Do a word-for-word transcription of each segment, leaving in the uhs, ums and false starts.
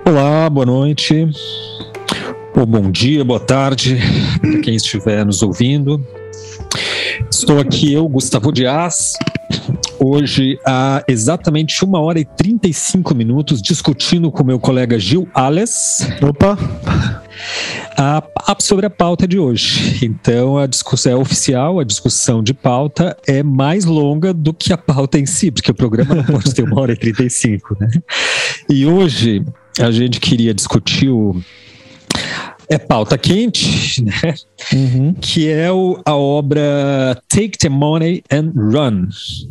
Olá, boa noite, ou bom dia, boa tarde, para quem estiver nos ouvindo. Estou aqui, eu, Gustavo Dias, hoje há exatamente uma hora e trinta e cinco minutos, discutindo com meu colega Gil Ales. Opa! A, a, sobre a pauta de hoje. Então, a discussão é oficial, a discussão de pauta é mais longa do que a pauta em si, porque o programa não pode ter uma hora e trinta e cinco, né? E hoje a gente queria discutir o é pauta quente, né? Uhum. Que é o, a obra Take the Money and Run.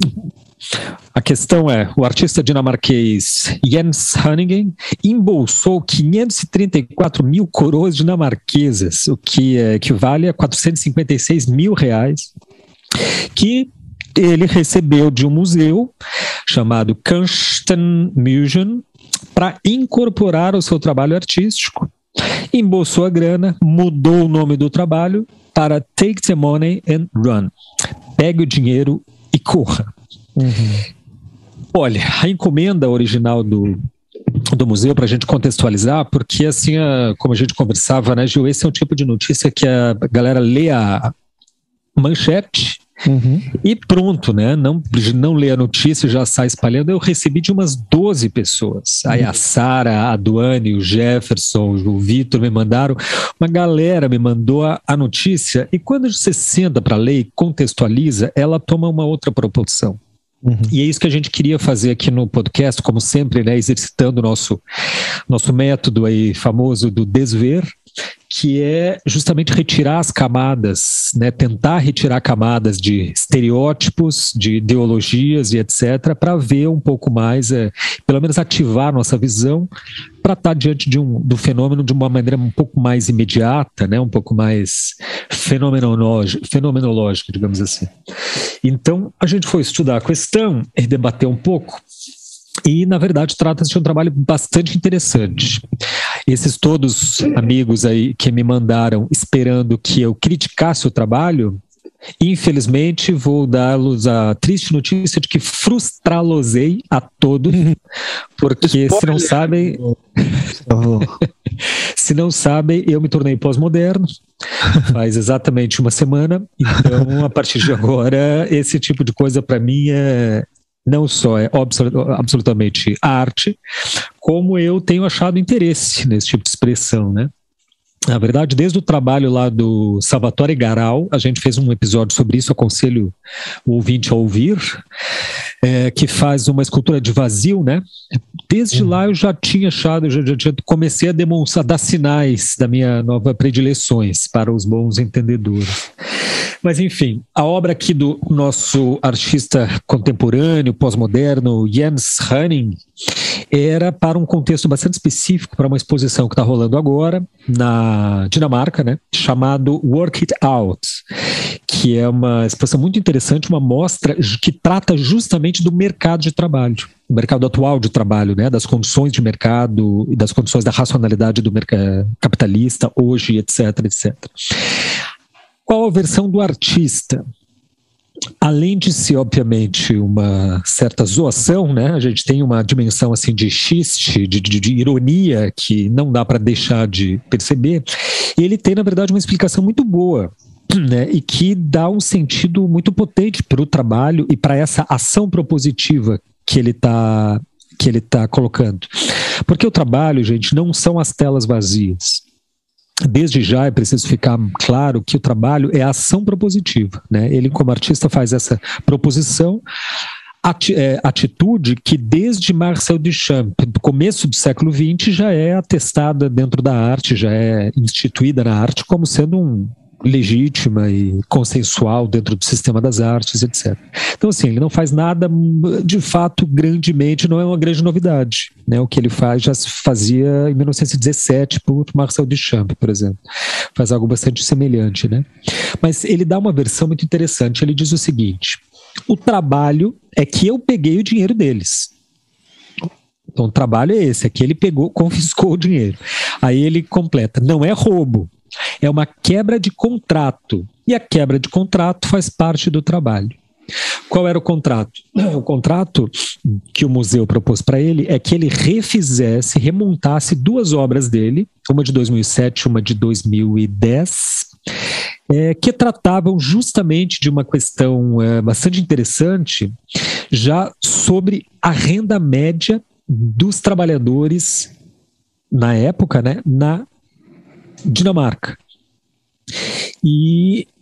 A questão é, o artista dinamarquês Jens Hanningen embolsou quinhentos e trinta e quatro mil coroas dinamarquesas, o que equivale a quatrocentos e cinquenta e seis mil reais, que ele recebeu de um museu chamado Kunstmuseum para incorporar ao seu trabalho artístico. Embolsou a grana, mudou o nome do trabalho para Take the Money and Run. Pegue o dinheiro e corra. Uhum. Olha, a encomenda original do, do museu, para a gente contextualizar, porque assim, a, como a gente conversava, né, Gil, esse é um tipo de notícia que a galera lê a manchete uhum. e pronto, né, não, não lê a notícia e já sai espalhando. Eu recebi de umas doze pessoas, uhum. aí a Sara, a Duane, o Jefferson, o Vitor me mandaram, uma galera me mandou a, a notícia, e quando você senta para ler e contextualiza, ela toma uma outra proporção. Uhum. E é isso que a gente queria fazer aqui no podcast, como sempre, né, exercitando o nosso, nosso método aí famoso do desver, que é justamente retirar as camadas, né, tentar retirar camadas de estereótipos, de ideologias e etcétera, para ver um pouco mais, é, pelo menos ativar nossa visão, para estar diante de um, do fenômeno de uma maneira um pouco mais imediata, né, um pouco mais fenomenológica, fenomenológica, digamos assim. Então, a gente foi estudar a questão e debater um pouco, e, na verdade, trata-se de um trabalho bastante interessante. Esses todos amigos aí que me mandaram esperando que eu criticasse o trabalho, infelizmente vou dar-los a triste notícia de que frustrá-los-ei a todos, porque se não sabem... se não sabem, eu me tornei pós-moderno, faz exatamente uma semana, então, a partir de agora, esse tipo de coisa para mim é... não só é absolutamente arte, como eu tenho achado interesse nesse tipo de expressão, né? Na verdade, desde o trabalho lá do Salvatore Garau, a gente fez um episódio sobre isso, aconselho o ouvinte a ouvir, é, que faz uma escultura de vazio, né? Desde uhum. lá eu já tinha achado, já, já comecei a demonstrar, dar sinais da minha nova predileções para os bons entendedores. Mas enfim, a obra aqui do nosso artista contemporâneo, pós-moderno, Jens Hanningen, era para um contexto bastante específico, para uma exposição que está rolando agora na Dinamarca, né, chamado Work It Out, que é uma exposição muito interessante, uma mostra que trata justamente do mercado de trabalho, do mercado atual de trabalho, né, das condições de mercado e das condições da racionalidade do mercado capitalista hoje, etc, etcétera. Qual a versão do artista? Além de ser, obviamente, uma certa zoação, né? A gente tem uma dimensão assim de xiste, de, de, de ironia, que não dá para deixar de perceber. E ele tem, na verdade, uma explicação muito boa, né? E que dá um sentido muito potente para o trabalho e para essa ação propositiva que ele está que ele tá colocando. Porque o trabalho, gente, não são as telas vazias. Desde já é preciso ficar claro que o trabalho é a ação propositiva, né? Ele, como artista, faz essa proposição, ati- é, atitude que desde Marcel Duchamp, do começo do século vinte, já é atestada dentro da arte, já é instituída na arte como sendo um legítima e consensual dentro do sistema das artes, etcétera. Então, assim, ele não faz nada, de fato, grandemente, não é uma grande novidade, né? O que ele faz já se fazia em mil novecentos e dezessete por Marcel Duchamp, por exemplo. Faz algo bastante semelhante, né? Mas ele dá uma versão muito interessante, ele diz o seguinte: o trabalho é que eu peguei o dinheiro deles. Então, o trabalho é esse, é que ele pegou, confiscou o dinheiro. Aí ele completa, não é roubo, é uma quebra de contrato. E a quebra de contrato faz parte do trabalho. Qual era o contrato? O contrato que o museu propôs para ele é que ele refizesse, remontasse duas obras dele, uma de dois mil e sete, uma de dois mil e dez, é, que tratavam justamente de uma questão é, bastante interessante, já sobre a renda média dos trabalhadores na época, né, na Dinamarca. E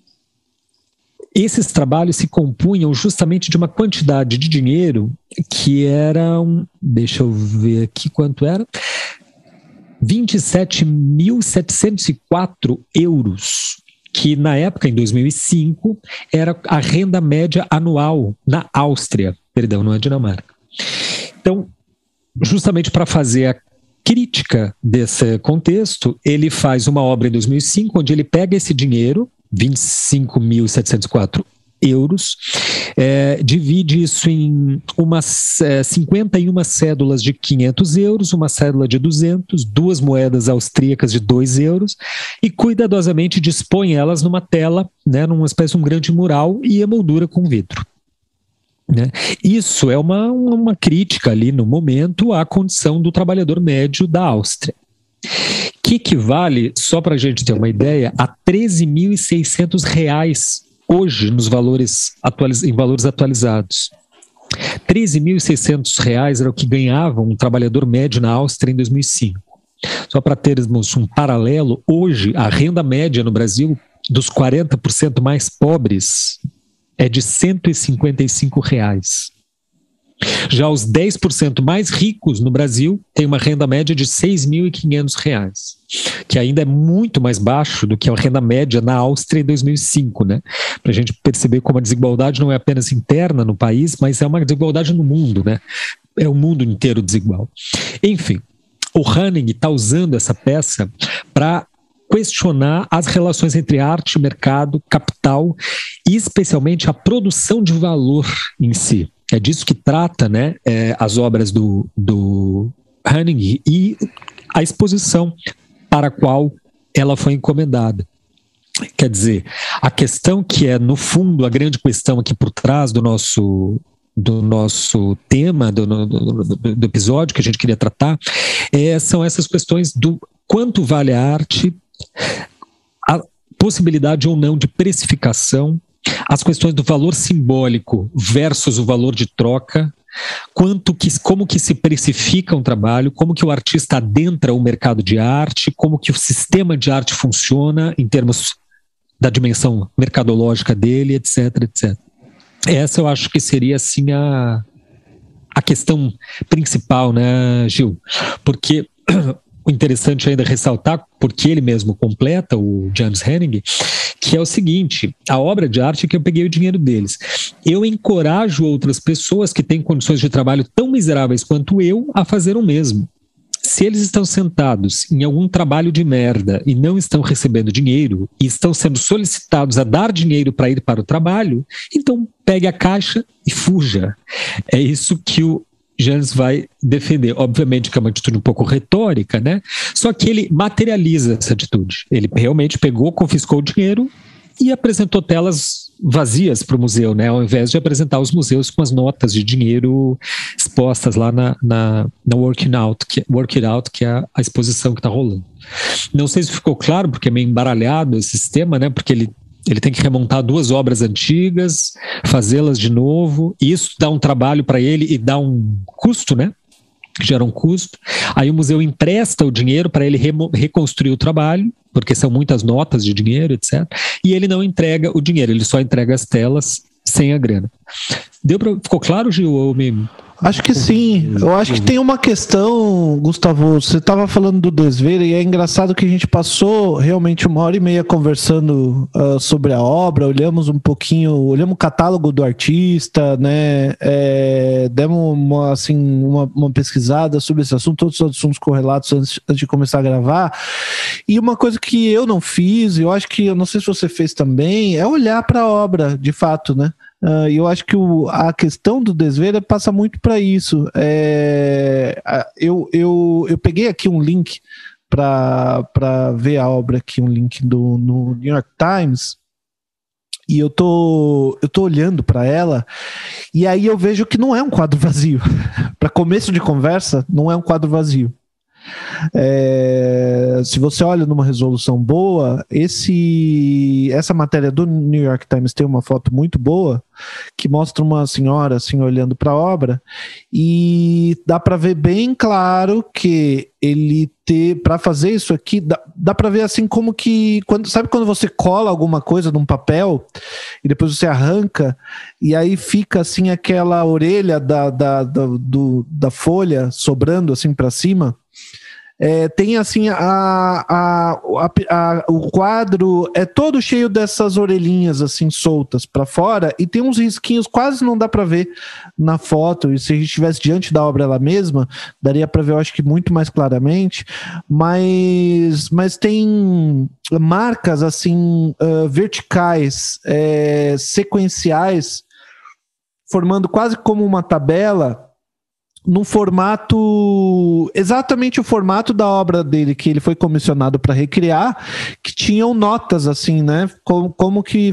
esses trabalhos se compunham justamente de uma quantidade de dinheiro que era, um, deixa eu ver aqui quanto era, vinte e sete mil setecentos e quatro euros, que na época, em dois mil e cinco, era a renda média anual na Áustria, perdão, não é Dinamarca. Então, justamente para fazer a crítica desse contexto, ele faz uma obra em dois mil e cinco, onde ele pega esse dinheiro, vinte e cinco mil setecentos e quatro euros, é, divide isso em umas é, cinquenta e uma cédulas de quinhentos euros, uma cédula de duzentos, duas moedas austríacas de dois euros, e cuidadosamente dispõe elas numa tela, né, numa espécie de um grande mural, e emoldura com vidro. Né? Isso é uma, uma crítica ali no momento à condição do trabalhador médio da Áustria, que equivale, só para a gente ter uma ideia, a treze mil e seiscentos reais hoje nos valores atualiz- em valores atualizados. treze mil e seiscentos reais era o que ganhava um trabalhador médio na Áustria em dois mil e cinco. Só para termos um paralelo, hoje a renda média no Brasil dos quarenta por cento mais pobres é de cento e cinquenta e cinco reais. Já os dez por cento mais ricos no Brasil têm uma renda média de seis mil e quinhentos reais, que ainda é muito mais baixo do que a renda média na Áustria em dois mil e cinco, né? Para a gente perceber como a desigualdade não é apenas interna no país, mas é uma desigualdade no mundo, né? É o mundo inteiro desigual. Enfim, o Hanning está usando essa peça para questionar as relações entre arte, mercado, capital e especialmente a produção de valor em si. É disso que trata, né, é, as obras do, do Hanning e a exposição para a qual ela foi encomendada. Quer dizer, a questão que é, no fundo, a grande questão aqui por trás do nosso, do nosso tema, do, do, do episódio que a gente queria tratar, é, são essas questões do quanto vale a arte, a possibilidade ou não de precificação, as questões do valor simbólico versus o valor de troca, quanto que, como que se precifica um trabalho, como que o artista adentra o mercado de arte, como que o sistema de arte funciona em termos da dimensão mercadológica dele, etc, etcétera. Essa eu acho que seria assim a, a questão principal, né, Gil? Porque o interessante ainda é ressaltar, porque ele mesmo completa, o Janus Henning, que é o seguinte, a obra de arte é que eu peguei o dinheiro deles. Eu encorajo outras pessoas que têm condições de trabalho tão miseráveis quanto eu a fazer o mesmo. Se eles estão sentados em algum trabalho de merda e não estão recebendo dinheiro e estão sendo solicitados a dar dinheiro para ir para o trabalho, então pegue a caixa e fuja. É isso que o Janus vai defender. Obviamente que é uma atitude um pouco retórica, né? Só que ele materializa essa atitude. Ele realmente pegou, confiscou o dinheiro e apresentou telas vazias para o museu, né? Ao invés de apresentar os museus com as notas de dinheiro expostas lá na, na, na Working Out, que, Work It Out, que é a, a exposição que está rolando. Não sei se ficou claro, porque é meio embaralhado esse sistema, né? Porque ele Ele tem que remontar duas obras antigas, fazê-las de novo, e isso dá um trabalho para ele e dá um custo, né? Gera um custo. Aí o museu empresta o dinheiro para ele remo- reconstruir o trabalho, porque são muitas notas de dinheiro, etcétera. E ele não entrega o dinheiro, ele só entrega as telas sem a grana. Deu pra, ficou claro, Gil? Ou me... Acho que sim. Eu acho que tem uma questão, Gustavo, você estava falando do Desvere e é engraçado que a gente passou realmente uma hora e meia conversando uh, sobre a obra, olhamos um pouquinho, olhamos o catálogo do artista, né, é, demos uma, assim, uma, uma pesquisada sobre esse assunto, todos os assuntos correlatos antes, antes de começar a gravar, e uma coisa que eu não fiz, eu acho que, eu não sei se você fez também, é olhar para a obra, de fato, né? Uh, eu acho que o, a questão do Desvere passa muito para isso. É, eu, eu, eu peguei aqui um link para ver a obra aqui, um link do, no New York Times, e eu tô, eu tô olhando para ela, e aí eu vejo que não é um quadro vazio. Para começo de conversa, não é um quadro vazio. É, se você olha numa resolução boa, esse, essa matéria do New York Times tem uma foto muito boa que mostra uma senhora assim olhando para a obra, e dá para ver bem claro que ele ter para fazer isso aqui, dá, dá para ver assim como que quando, sabe quando você cola alguma coisa num papel e depois você arranca e aí fica assim aquela orelha da, da, da, do, da folha sobrando assim para cima. É, tem assim a, a, a, a, o quadro é todo cheio dessas orelhinhas assim soltas para fora, e tem uns risquinhos, quase não dá para ver na foto, e se a gente estivesse diante da obra ela mesma, daria para ver, eu acho que muito mais claramente, mas, mas tem marcas assim uh, verticais, é, sequenciais, formando quase como uma tabela, no formato, exatamente o formato da obra dele, que ele foi comissionado para recriar, que tinham notas assim, né, como, como que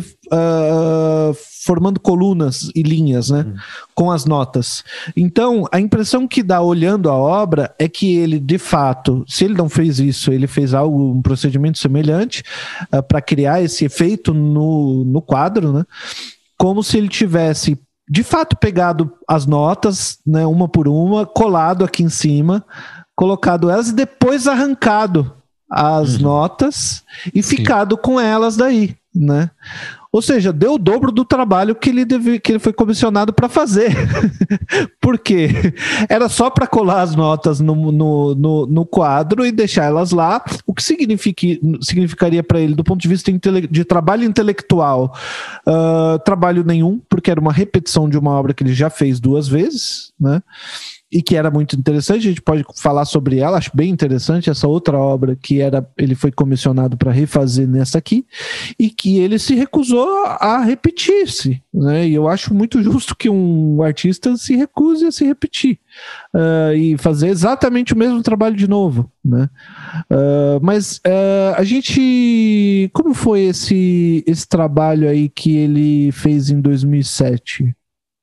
uh, formando colunas e linhas, né, hum. com as notas. Então, a impressão que dá olhando a obra é que ele, de fato, se ele não fez isso, ele fez algo, um procedimento semelhante uh, para criar esse efeito no, no quadro, né, como se ele tivesse de fato pegado as notas, né, uma por uma, colado aqui em cima, colocado elas e depois arrancado as uhum. notas e Sim. ficado com elas daí, né? Ou seja, deu o dobro do trabalho que ele, deve, que ele foi comissionado para fazer. Por quê? Era só para colar as notas no, no, no, no quadro e deixar elas lá, o que significa, significaria para ele, do ponto de vista intele- de trabalho intelectual, uh, trabalho nenhum, porque era uma repetição de uma obra que ele já fez duas vezes, né? E que era muito interessante, a gente pode falar sobre ela, acho bem interessante essa outra obra que era, ele foi comissionado para refazer nessa aqui, e que ele se recusou a repetir-se, né? E eu acho muito justo que um artista se recuse a se repetir uh, e fazer exatamente o mesmo trabalho de novo, né? Uh, mas uh, a gente, como foi esse, esse trabalho aí que ele fez em dois mil e sete?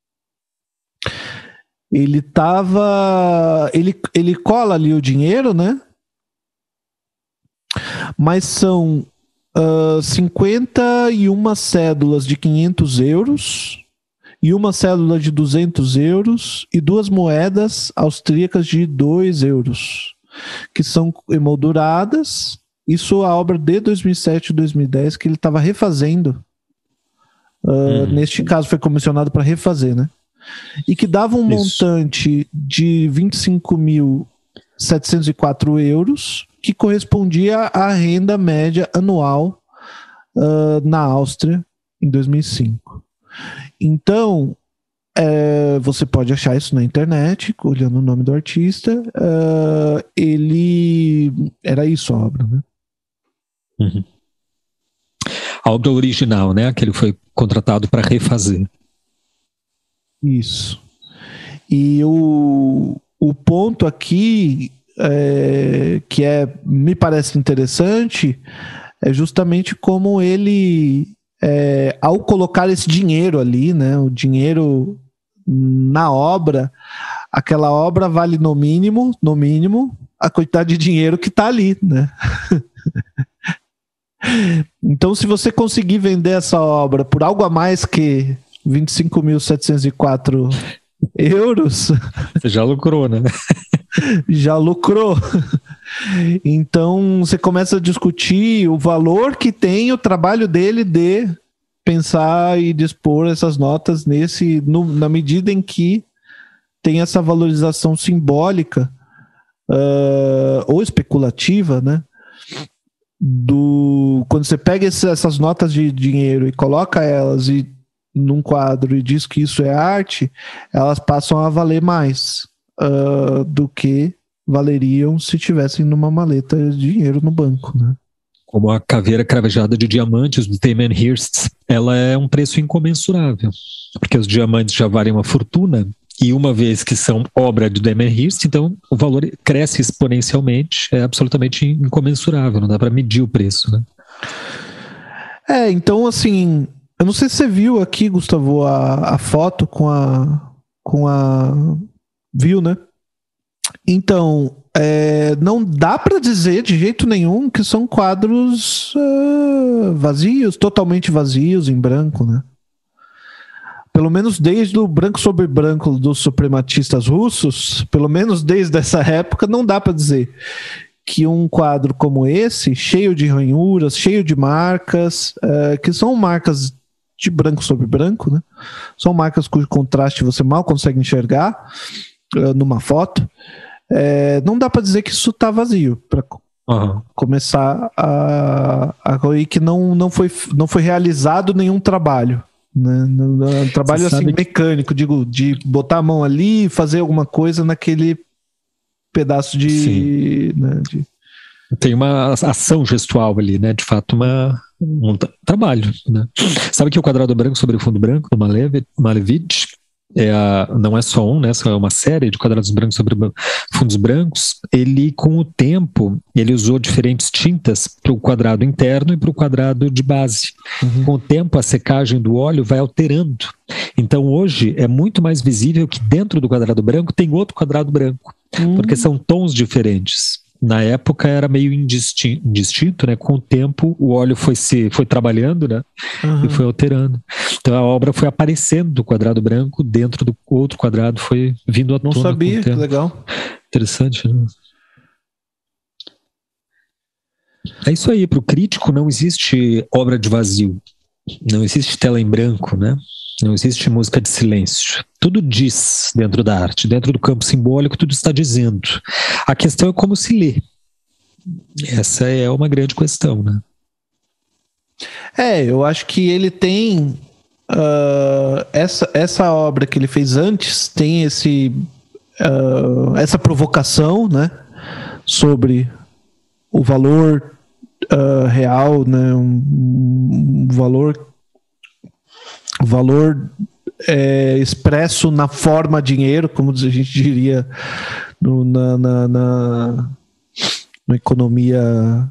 Ele tava, ele, ele cola ali o dinheiro, né? Mas são uh, cinquenta e uma cédulas de quinhentos euros e uma cédula de duzentos euros e duas moedas austríacas de dois euros, que são emolduradas. Isso é a obra de dois mil e sete e dois mil e dez que ele estava refazendo. Uh, uhum. Neste caso foi comissionado para refazer, né? E que dava um Isso. montante de vinte e cinco mil setecentos e quatro euros, que correspondia à renda média anual uh, na Áustria em dois mil e cinco. Então, é, você pode achar isso na internet, olhando o nome do artista. Uh, ele... Era isso a obra, né? Uhum. A obra original, né? Que ele foi contratado para refazer. Isso. E o, o ponto aqui é, que é, me parece interessante é justamente como ele, é, ao colocar esse dinheiro ali, né, o dinheiro na obra, aquela obra vale no mínimo, no mínimo, a quantidade de dinheiro que está ali, né? Então, se você conseguir vender essa obra por algo a mais que vinte e cinco mil setecentos e quatro euros... Você já lucrou, né? Já lucrou. Então, você começa a discutir o valor que tem o trabalho dele de pensar e dispor essas notas nesse, no, na medida em que tem essa valorização simbólica uh, ou especulativa, né? Do, quando você pega esse, essas notas de dinheiro e coloca elas e num quadro e diz que isso é arte, elas passam a valer mais uh, do que valeriam se tivessem numa maleta de dinheiro no banco, né? Como a caveira cravejada de diamantes do Damien Hirst, ela é um preço incomensurável, porque os diamantes já valem uma fortuna, e uma vez que são obra de Damien Hirst, então o valor cresce exponencialmente, é absolutamente incomensurável, não dá para medir o preço, né? É, então assim... Eu não sei se você viu aqui, Gustavo, a, a foto com a, com a... Viu, né? Então, é, não dá para dizer de jeito nenhum que são quadros uh, vazios, totalmente vazios, em branco, né? Pelo menos desde o branco sobre branco dos suprematistas russos, pelo menos desde essa época, não dá para dizer que um quadro como esse, cheio de ranhuras, cheio de marcas, uh, que são marcas de branco sobre branco, né? São marcas cujo contraste você mal consegue enxergar uh, numa foto. É, não dá para dizer que isso está vazio, para uhum. começar a, a que não, não, foi, não foi realizado nenhum trabalho, né? Um trabalho assim, mecânico, digo, de botar a mão ali e fazer alguma coisa naquele pedaço de, né, de... Tem uma ação gestual ali, né? De fato, uma, um tra- trabalho, né? Sabe que o quadrado branco sobre o fundo branco do Malevich, Malevich é a, não é só um, né? É uma série de quadrados brancos sobre fundos brancos. Ele, com o tempo, ele usou diferentes tintas para o quadrado interno e para o quadrado de base. Uhum. Com o tempo, a secagem do óleo vai alterando. Então, hoje, é muito mais visível que dentro do quadrado branco tem outro quadrado branco, uhum. porque são tons diferentes. Na época era meio indistinto, indistinto, né? Com o tempo o óleo foi se foi trabalhando, né? Uhum. E foi alterando. Então a obra foi aparecendo do quadrado branco dentro do outro quadrado, foi vindo à tona. Não sabia, que legal. Interessante, né? É isso aí, para o crítico não existe obra de vazio, não existe tela em branco, né? Não existe música de silêncio. Tudo diz dentro da arte, dentro do campo simbólico, tudo está dizendo. A questão é como se lê. Essa é uma grande questão, né? É, eu acho que ele tem uh, essa, essa obra que ele fez antes tem esse uh, essa provocação, né, sobre o valor uh, real, né, um, um valor o valor é, expresso na forma dinheiro, como a gente diria no, na, na, na, na economia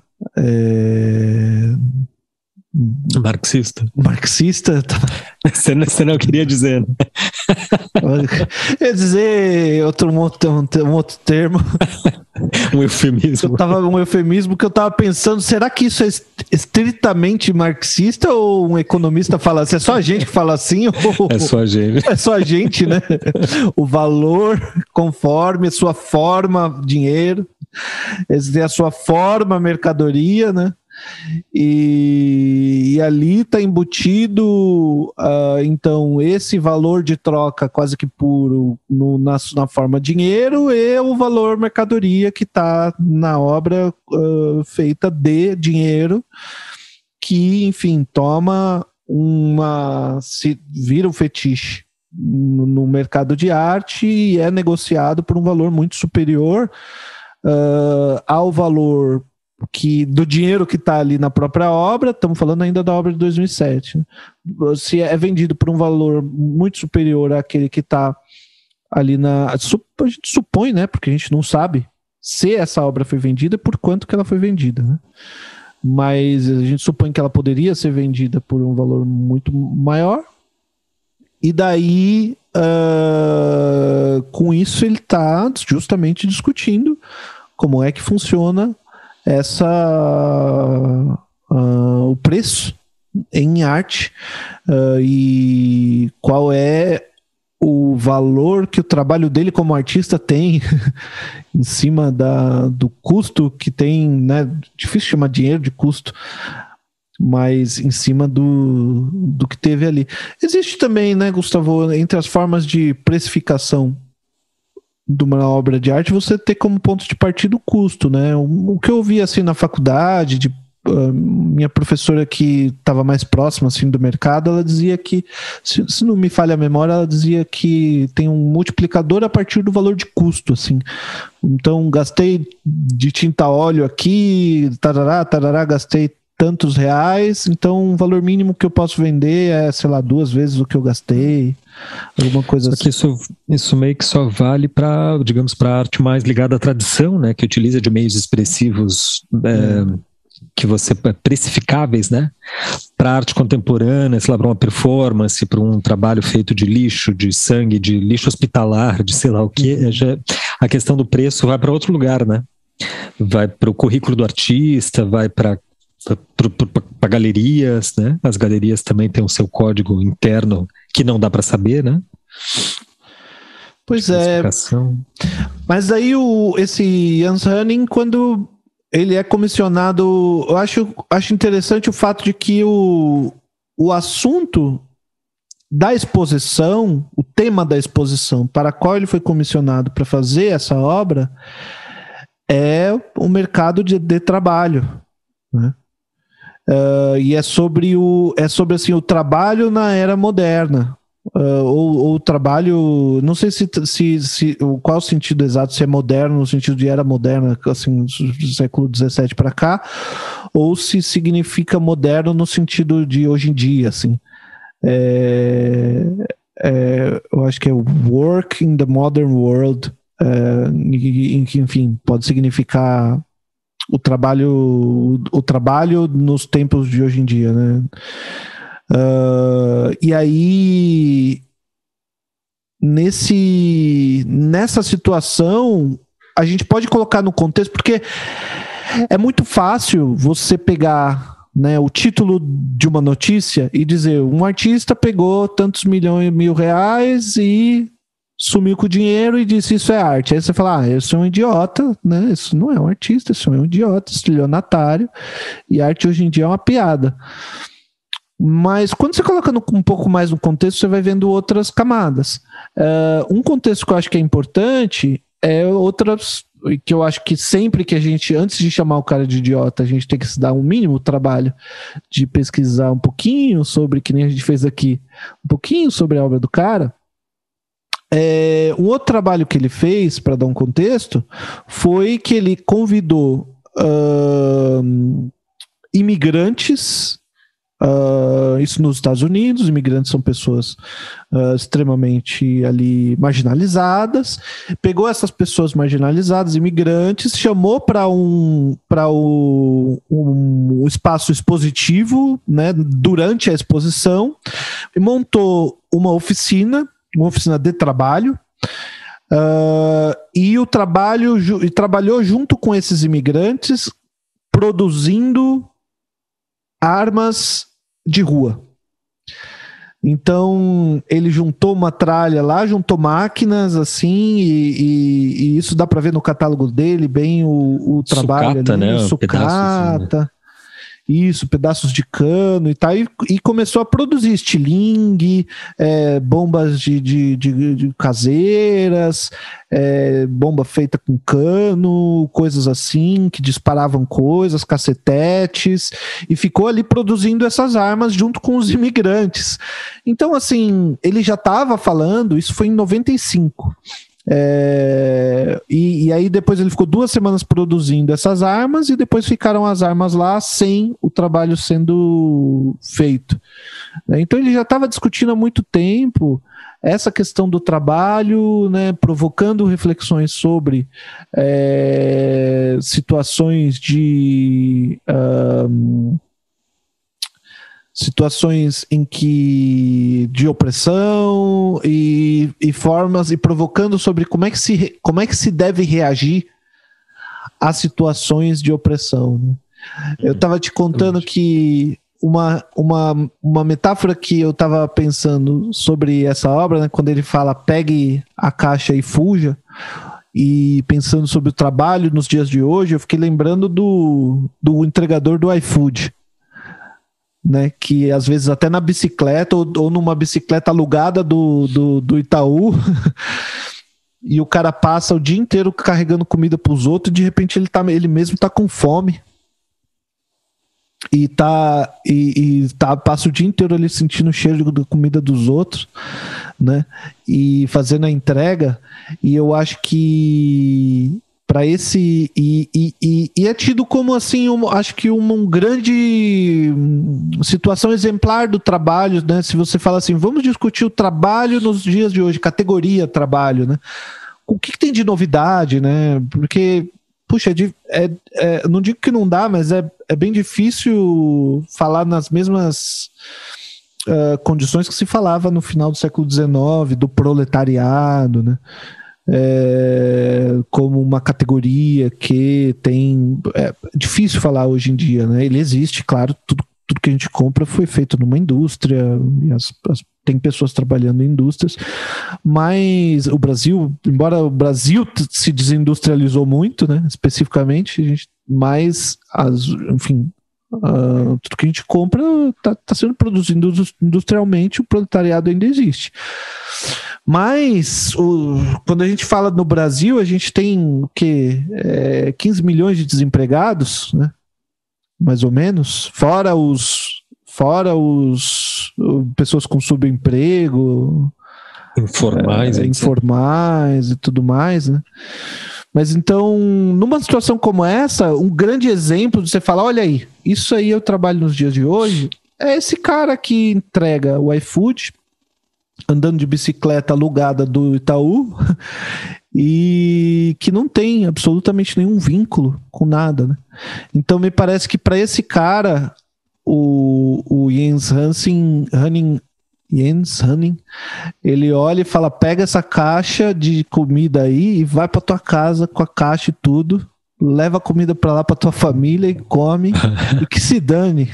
é, marxista. Marxista? Você não, você não queria dizer, né? Eu ia dizer outro, um, outro, um outro termo. Um eufemismo. Eu tava, um eufemismo que eu estava pensando, será que isso é estritamente marxista ou um economista fala assim? É só a gente que fala assim? Ou... É só a gente. É só a gente, né? O valor conforme a sua forma, dinheiro, é a sua forma, mercadoria, né? E, e ali está embutido uh, então esse valor de troca quase que puro no, na, na forma dinheiro e o valor mercadoria que está na obra uh, feita de dinheiro, que enfim toma uma, se vira um fetiche no, no mercado de arte e é negociado por um valor muito superior uh, ao valor que, do dinheiro que está ali na própria obra. Estamos falando ainda da obra de dois mil e sete, né? Se é vendido por um valor muito superior àquele que está ali na... A gente supõe, né? Porque a gente não sabe se essa obra foi vendida, por quanto que ela foi vendida, né? Mas a gente supõe que ela poderia ser vendida por um valor muito maior. E daí, uh, com isso, ele está justamente discutindo como é que funciona essa uh, o preço em arte uh, e qual é o valor que o trabalho dele como artista tem em cima da, do custo que tem, né? Difícil chamar dinheiro de custo, mas em cima do, do que teve ali. Existe também, né, Gustavo, entre as formas de precificação de uma obra de arte, você ter como ponto de partida o custo, né? O, o que eu vi assim na faculdade, de, uh, minha professora que estava mais próxima assim do mercado, ela dizia que, se, se não me falha a memória, ela dizia que tem um multiplicador a partir do valor de custo, assim. Então, gastei de tinta óleo aqui, tarará, tarará, gastei tantos reais, então o valor mínimo que eu posso vender é, sei lá, duas vezes o que eu gastei, alguma coisa só assim. Que isso, isso meio que só vale para, digamos, para a arte mais ligada à tradição, né, que utiliza de meios expressivos é, que você precificáveis, né? Para arte contemporânea, sei lá, para uma performance, para um trabalho feito de lixo, de sangue, de lixo hospitalar, de sei lá o que, já, a questão do preço vai para outro lugar, né? Vai para o currículo do artista, vai para para galerias, né? As galerias também têm o seu código interno que não dá para saber, né? Pois é. Mas aí o, esse Jens Hanning, quando ele é comissionado, eu acho, acho interessante o fato de que o, o assunto da exposição, o tema da exposição para a qual ele foi comissionado para fazer essa obra é o mercado de, de trabalho, né? Uh, e é sobre, o, é sobre assim, o trabalho na era moderna. Uh, ou, ou o trabalho, não sei se, se, se qual o sentido exato, se é moderno no sentido de era moderna, assim, do século dezessete para cá, ou se significa moderno no sentido de hoje em dia, assim. É, é, eu acho que é work in the modern world, é, e, enfim, pode significar o trabalho, o, o trabalho nos tempos de hoje em dia, né? Uh, e aí nesse, nessa situação a gente pode colocar no contexto, porque é muito fácil você pegar, né, o título de uma notícia e dizer um artista pegou tantos milhões, mil reais e sumiu com o dinheiro e disse isso é arte. Aí você fala, ah, eu sou um idiota, né? Isso não é um artista, isso é um idiota, estelionatário, e arte hoje em dia é uma piada. Mas quando você coloca no, um pouco mais no contexto, você vai vendo outras camadas. Uh, um contexto que eu acho que é importante é outras, que eu acho que sempre que a gente, antes de chamar o cara de idiota, a gente tem que se dar um mínimo trabalho de pesquisar um pouquinho sobre, que nem a gente fez aqui, um pouquinho sobre a obra do cara. É, um outro trabalho que ele fez, para dar um contexto, foi que ele convidou uh, imigrantes. Uh, isso nos Estados Unidos, imigrantes são pessoas uh, extremamente ali marginalizadas, pegou essas pessoas marginalizadas, imigrantes, chamou para um, para um, um espaço expositivo, né, durante a exposição, e montou uma oficina, uma oficina de trabalho, uh, e o trabalho e trabalhou junto com esses imigrantes, produzindo armas de rua. Então ele juntou uma tralha lá, juntou máquinas assim, e, e, e isso dá para ver no catálogo dele bem o, o trabalho sucata, ali, né? sucata, pedaços, isso, pedaços de cano e tal, e, e começou a produzir estilingue, é, bombas de, de, de, de caseiras, é, bomba feita com cano, coisas assim, que disparavam coisas, cacetetes, e ficou ali produzindo essas armas junto com os imigrantes. Então, assim, ele já estava falando, isso foi em noventa e cinco, É, e, e aí depois ele ficou duas semanas produzindo essas armas e depois ficaram as armas lá sem o trabalho sendo feito. Então ele já estava discutindo há muito tempo essa questão do trabalho, né, provocando reflexões sobre é, situações de... Um, situações em que de opressão e, e formas, e provocando sobre como é que se, como é que se deve reagir a situações de opressão, né? Eu estava te contando que uma, uma, uma metáfora que eu estava pensando sobre essa obra, né, quando ele fala pegue a caixa e fuja, e pensando sobre o trabalho nos dias de hoje, eu fiquei lembrando do, do entregador do iFood, né, que às vezes até na bicicleta ou, ou numa bicicleta alugada do, do, do Itaú e o cara passa o dia inteiro carregando comida para os outros e de repente ele, tá, ele mesmo tá com fome e, tá, e, e tá, passa o dia inteiro ali sentindo o cheiro da comida dos outros, né, e fazendo a entrega. E eu acho que para esse e, e, e, e é tido como assim, um, acho que uma um grande situação exemplar do trabalho, né? Se você fala assim, vamos discutir o trabalho nos dias de hoje, categoria trabalho, né? O que, que tem de novidade, né? Porque puxa, é, é, é, não digo que não dá, mas é, é bem difícil falar nas mesmas uh, condições que se falava no final do século dezenove, do proletariado, né? É, como uma categoria que tem... É difícil falar hoje em dia, né? Ele existe, claro, tudo, tudo que a gente compra foi feito numa indústria, e as, as, tem pessoas trabalhando em indústrias, mas o Brasil, embora o Brasil se desindustrializou muito, né, especificamente, a gente, mas, as, enfim, uh, tudo que a gente compra está tá sendo produzido industrialmente, o proletariado ainda existe. Mas o, quando a gente fala no Brasil, a gente tem o quê? É, quinze milhões de desempregados, né? Mais ou menos, fora os fora os pessoas com subemprego, informais, é, informais e tudo mais, né? Mas então, numa situação como essa, um grande exemplo de você falar, olha aí, isso aí eu trabalho nos dias de hoje, é esse cara que entrega o iFood, andando de bicicleta alugada do Itaú, e que não tem absolutamente nenhum vínculo com nada, né? Então me parece que para esse cara o, o Jens Hansen, Hanning, Jens Hanning, ele olha e fala, pega essa caixa de comida aí e vai para tua casa com a caixa e tudo, leva a comida para lá para tua família e come e que se dane.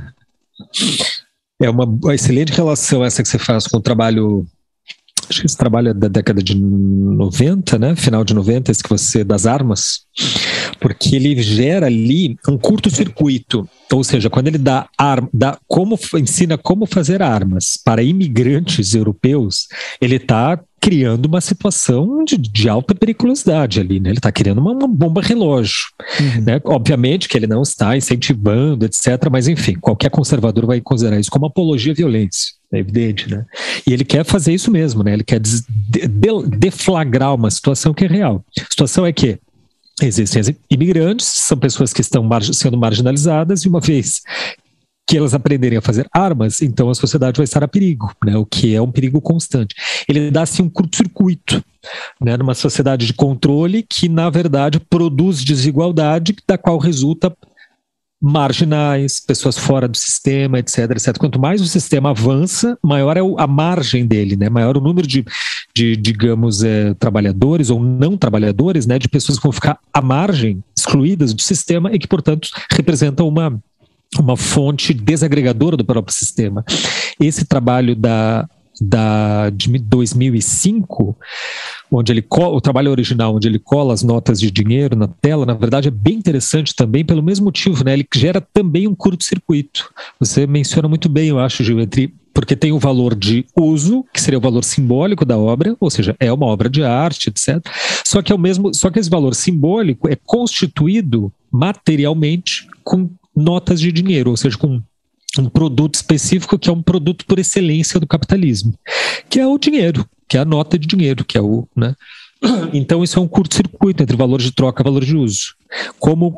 É uma, uma excelente relação essa que você faz com o trabalho. Acho que esse trabalho é da década de noventa, né? Final de noventa, esse que você, das armas, porque ele gera ali um curto-circuito, ou seja, quando ele dá, arma, dá como, ensina como fazer armas para imigrantes europeus, ele está criando uma situação de, de alta periculosidade ali, né? Ele está criando uma, uma bomba relógio, uhum. né? Obviamente que ele não está incentivando, etcétera, mas enfim, qualquer conservador vai considerar isso como apologia à violência, é evidente, né? E ele quer fazer isso mesmo, né? Ele quer des, de, deflagrar uma situação que é real. A situação é que existem imigrantes, são pessoas que estão mar, sendo marginalizadas, e uma vez que elas aprenderem a fazer armas, então a sociedade vai estar a perigo, né? O que é um perigo constante. Ele dá assim um curto-circuito, né? Numa sociedade de controle que, na verdade, produz desigualdade, da qual resulta marginais, pessoas fora do sistema, etc, etcétera. Quanto mais o sistema avança, maior é a margem dele, né? Maior o número de, de digamos, é, trabalhadores ou não trabalhadores, né? De pessoas que vão ficar à margem, excluídas do sistema e que, portanto, representam uma uma fonte desagregadora do próprio sistema. Esse trabalho da, da, de dois mil e cinco, onde ele cola, o trabalho original, onde ele cola as notas de dinheiro na tela, na verdade é bem interessante também pelo mesmo motivo, né? Ele gera também um curto-circuito. Você menciona muito bem, eu acho, Gil, entre... porque tem o valor de uso, que seria o valor simbólico da obra, ou seja, é uma obra de arte, etcétera. Só que, é o mesmo, só que esse valor simbólico é constituído materialmente com notas de dinheiro, ou seja, com um produto específico que é um produto por excelência do capitalismo, que é o dinheiro, que é a nota de dinheiro, que é o, né? Então isso é um curto-circuito entre valor de troca e valor de uso. Como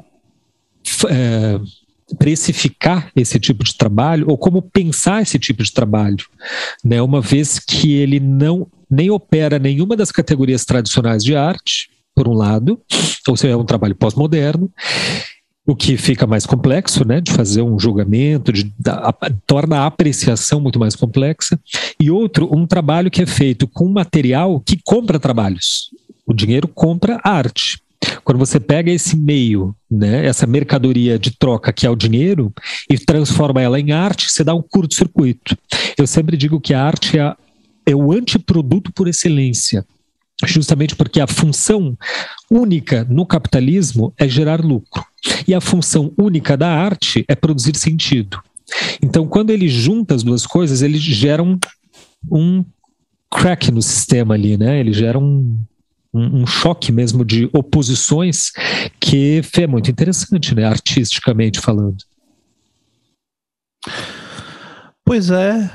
é, precificar esse tipo de trabalho, ou como pensar esse tipo de trabalho, né? Uma vez que ele não nem opera nenhuma das categorias tradicionais de arte, por um lado, ou seja, é um trabalho pós-moderno, o que fica mais complexo, né, de fazer um julgamento, de, da, a, torna a apreciação muito mais complexa, e outro, um trabalho que é feito com material que compra trabalhos. O dinheiro compra arte. Quando você pega esse meio, né, essa mercadoria de troca que é o dinheiro, e transforma ela em arte, você dá um curto-circuito. Eu sempre digo que a arte é, é o antiproduto por excelência, justamente porque a função única no capitalismo é gerar lucro. E a função única da arte é produzir sentido. Então, quando ele junta as duas coisas, ele gera um, um crack no sistema ali, né? Ele gera um, um, um choque mesmo de oposições que é muito interessante, né? Artisticamente falando. Pois é.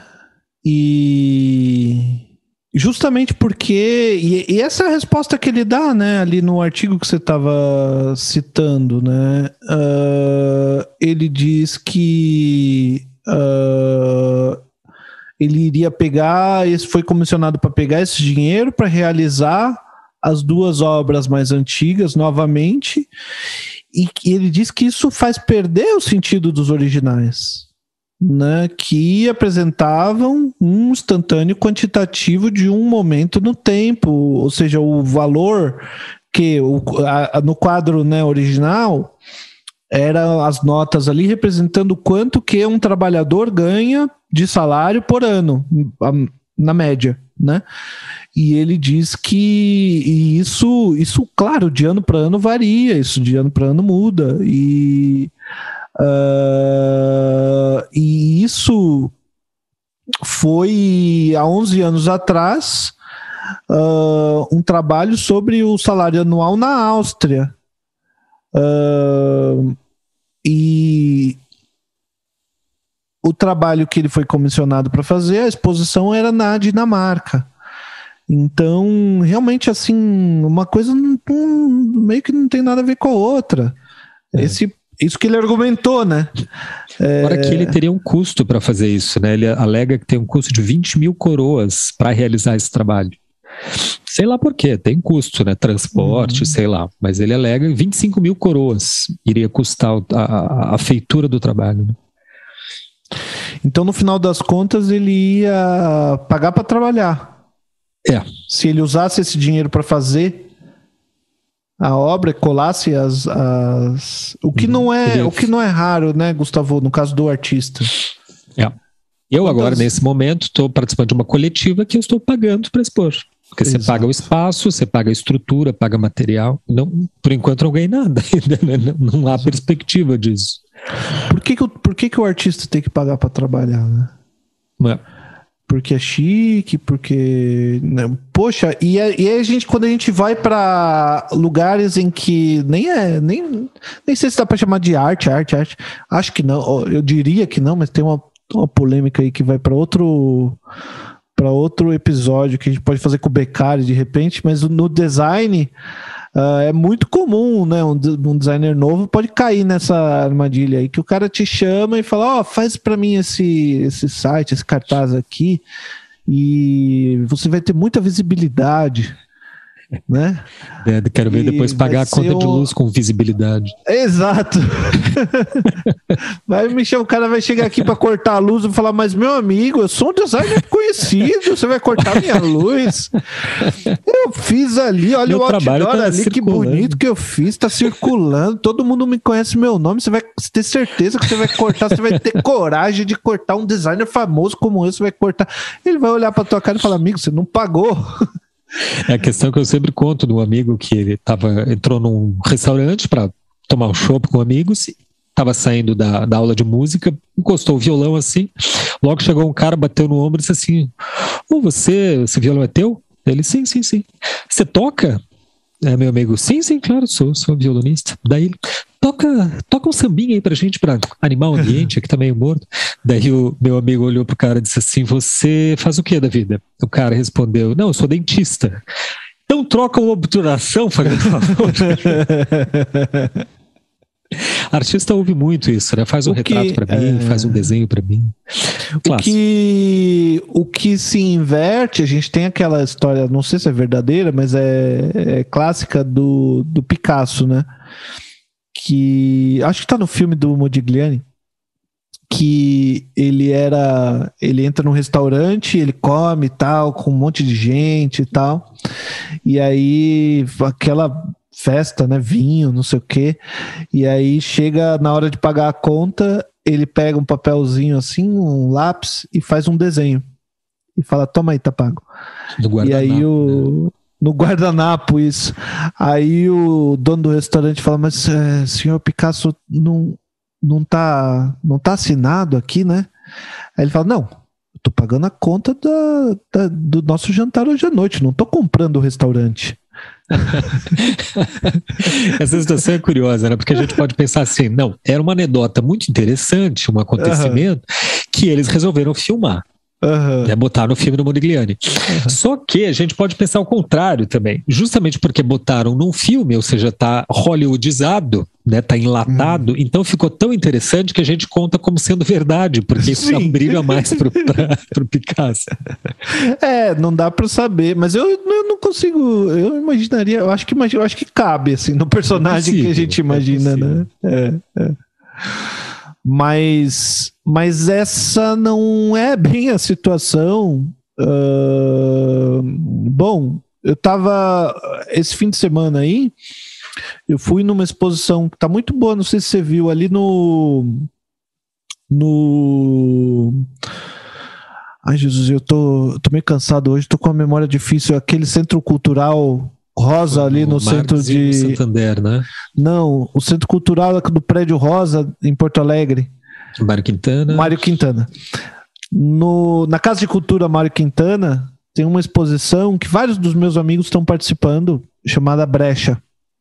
E... justamente porque, e, e essa é a resposta que ele dá, né, ali no artigo que você estava citando, né, uh, ele diz que uh, ele iria pegar, esse foi comissionado para pegar esse dinheiro para realizar as duas obras mais antigas novamente, e ele diz que isso faz perder o sentido dos originais, né, que apresentavam um instantâneo quantitativo de um momento no tempo, ou seja, o valor que o, a, no quadro, né, original eram as notas ali representando quanto que um trabalhador ganha de salário por ano, na média, né? E ele diz que e isso, isso, claro, de ano para ano varia, isso de ano para ano muda, e, uh, e isso foi há onze anos atrás uh, um trabalho sobre o salário anual na Áustria. Uh, e o trabalho que ele foi comissionado para fazer, a exposição era na Dinamarca. Então, realmente, assim, uma coisa não, não, meio que não tem nada a ver com a outra. É. Esse, isso que ele argumentou, né? Agora é... que ele teria um custo para fazer isso, né? Ele alega que tem um custo de vinte mil coroas para realizar esse trabalho. Sei lá por quê, tem custo, né? Transporte, uhum. sei lá. Mas ele alega vinte e cinco mil coroas iria custar a, a, a feitura do trabalho, né? Então, no final das contas, ele ia pagar para trabalhar. É. Se ele usasse esse dinheiro para fazer a obra, colasse as, as... o que não é, ele... o que não é raro, né, Gustavo, no caso do artista. É. Eu agora, nesse momento, estou participando de uma coletiva que eu estou pagando para expor. Porque Exato. Você paga o espaço, você paga a estrutura, paga material. Não, por enquanto não ganhei nada ainda, né? Não, não há perspectiva disso. Por que que, por que que o artista tem que pagar para trabalhar, né? É. Porque é chique, porque... Né? Poxa, e, a, e a gente, quando a gente vai para lugares em que nem é... Nem, nem sei se dá para chamar de arte, arte, arte. Acho que não, eu diria que não, mas tem uma, uma polêmica aí que vai para outro... para outro episódio que a gente pode fazer com o Beccari de repente, mas no design uh, é muito comum, né? Um, um designer novo pode cair nessa armadilha aí, que o cara te chama e fala, ó, oh, faz para mim esse, esse site, esse cartaz aqui, e você vai ter muita visibilidade, né? É, quero ver e depois pagar a conta um... de luz com visibilidade. Exato. Vai me chamar, o cara vai chegar aqui para cortar a luz e falar, mas meu amigo, eu sou um designer conhecido, você vai cortar minha luz? Eu fiz ali, olha meu o outdoor tá ali, circulando. Que bonito que eu fiz, tá circulando, todo mundo me conhece meu nome, você vai ter certeza que você vai cortar, você vai ter coragem de cortar um designer famoso como esse, você vai cortar. Ele vai olhar para tua cara e falar, amigo, você não pagou. É a questão que eu sempre conto do amigo que ele tava, entrou num restaurante para tomar um chopp com amigos, estava saindo da, da aula de música, encostou o violão assim, logo chegou um cara, bateu no ombro e disse assim, oh, você, esse violão é teu? Ele, sim, sim, sim. Você toca? É, meu amigo, sim, sim, claro, sou, sou violonista. Daí ele, toca, toca um sambinha aí pra gente, pra animar o ambiente, aqui tá meio morto. Daí o meu amigo olhou pro cara e disse assim, você faz o que da vida? O cara respondeu, não, eu sou dentista. Então troca uma obturação, fazendo favor. Artista ouve muito isso, né? Faz um o retrato que, pra mim, é... faz um desenho pra mim. O que, o que se inverte, a gente tem aquela história, não sei se é verdadeira, mas é, é clássica do, do Picasso, né? Que acho que tá no filme do Modigliani, que ele era, ele entra num restaurante, ele come e tal, com um monte de gente e tal, e aí aquela festa, né, vinho, não sei o quê, e aí chega na hora de pagar a conta, ele pega um papelzinho assim, um lápis e faz um desenho e fala, toma aí, tá pago. E aí o... Né? No guardanapo, isso. Aí o dono do restaurante fala, mas é, senhor Picasso, não, não, tá, não tá assinado aqui, né? Aí ele fala, não, eu tô pagando a conta da, da, do nosso jantar hoje à noite, não tô comprando o restaurante. Essa situação é curiosa, né? Porque a gente pode pensar assim, não, era uma anedota muito interessante, um acontecimento, uhum. que eles resolveram filmar. Uhum. É botar no filme do Modigliani. Uhum. Só que a gente pode pensar o contrário também. Justamente porque botaram num filme, ou seja, tá hollywoodizado, né, tá enlatado, uhum. então ficou tão interessante que a gente conta como sendo verdade, porque isso dá um brilho a mais pro, pra, pro Picasso. É, não dá pra saber, mas eu, eu não consigo, eu imaginaria, eu acho que, eu acho que cabe, assim, no personagem é possível, que a gente imagina, é né? É, é. Mas, mas essa não é bem a situação. Uh, bom, eu tava esse fim de semana aí, eu fui numa exposição que tá muito boa, não sei se você viu, ali no no ai Jesus, eu tô, tô meio cansado hoje, tô com a memória difícil, aquele centro cultural Rosa ali no centro de Santander, né? Não, o centro cultural do prédio Rosa em Porto Alegre. Mário Quintana. Mário Quintana. No, na Casa de Cultura Mário Quintana tem uma exposição que vários dos meus amigos estão participando, chamada Brecha.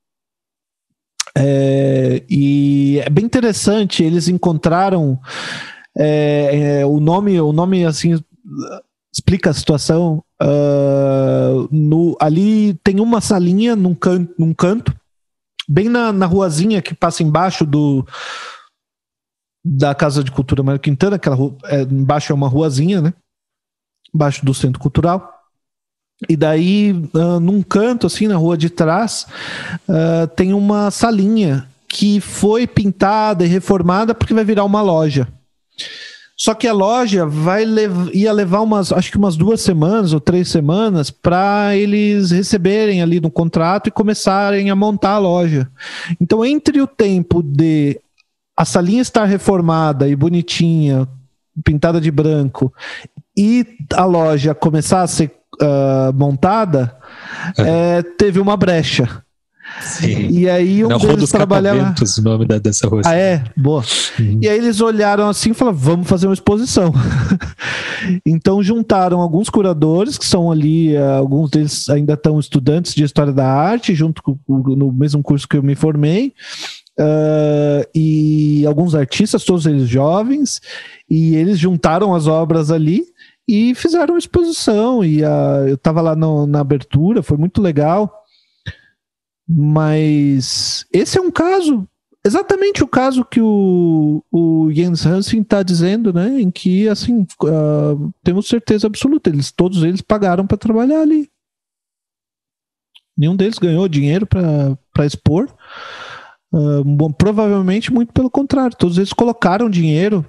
É, e é bem interessante, eles encontraram é, é, o nome, o nome assim explica a situação. Uh, no, ali tem uma salinha num canto, num canto bem na, na ruazinha que passa embaixo do da Casa de Cultura Mário Quintana, aquela rua, é, embaixo é uma ruazinha, né? Embaixo do Centro Cultural. E daí, uh, num canto, assim, na rua de trás, uh, tem uma salinha que foi pintada e reformada porque vai virar uma loja. Só que a loja vai lev- ia levar umas, acho que umas duas semanas ou três semanas para eles receberem ali no contrato e começarem a montar a loja. Então, entre o tempo de a salinha estar reformada e bonitinha, pintada de branco, e a loja começar a ser uh, montada, uhum. é, teve uma brecha. Sim. E aí um Na Rua dos trabalhava... Catamentos, o nome da, dessa rua. Ah, é? Boa. Uhum. E aí eles olharam assim e falaram, vamos fazer uma exposição. Então juntaram alguns curadores, que são ali, uh, alguns deles ainda estão estudantes de História da Arte, junto com, no mesmo curso que eu me formei, uh, e alguns artistas, todos eles jovens, e eles juntaram as obras ali e fizeram uma exposição. E uh, eu estava lá no, na abertura, foi muito legal. Mas esse é um caso, exatamente o caso que o, o Jens Hansen está dizendo, né? Em que, assim, uh, temos certeza absoluta, eles, todos eles pagaram para trabalhar ali. Nenhum deles ganhou dinheiro para expor. Uh, bom, provavelmente, muito pelo contrário, todos eles colocaram dinheiro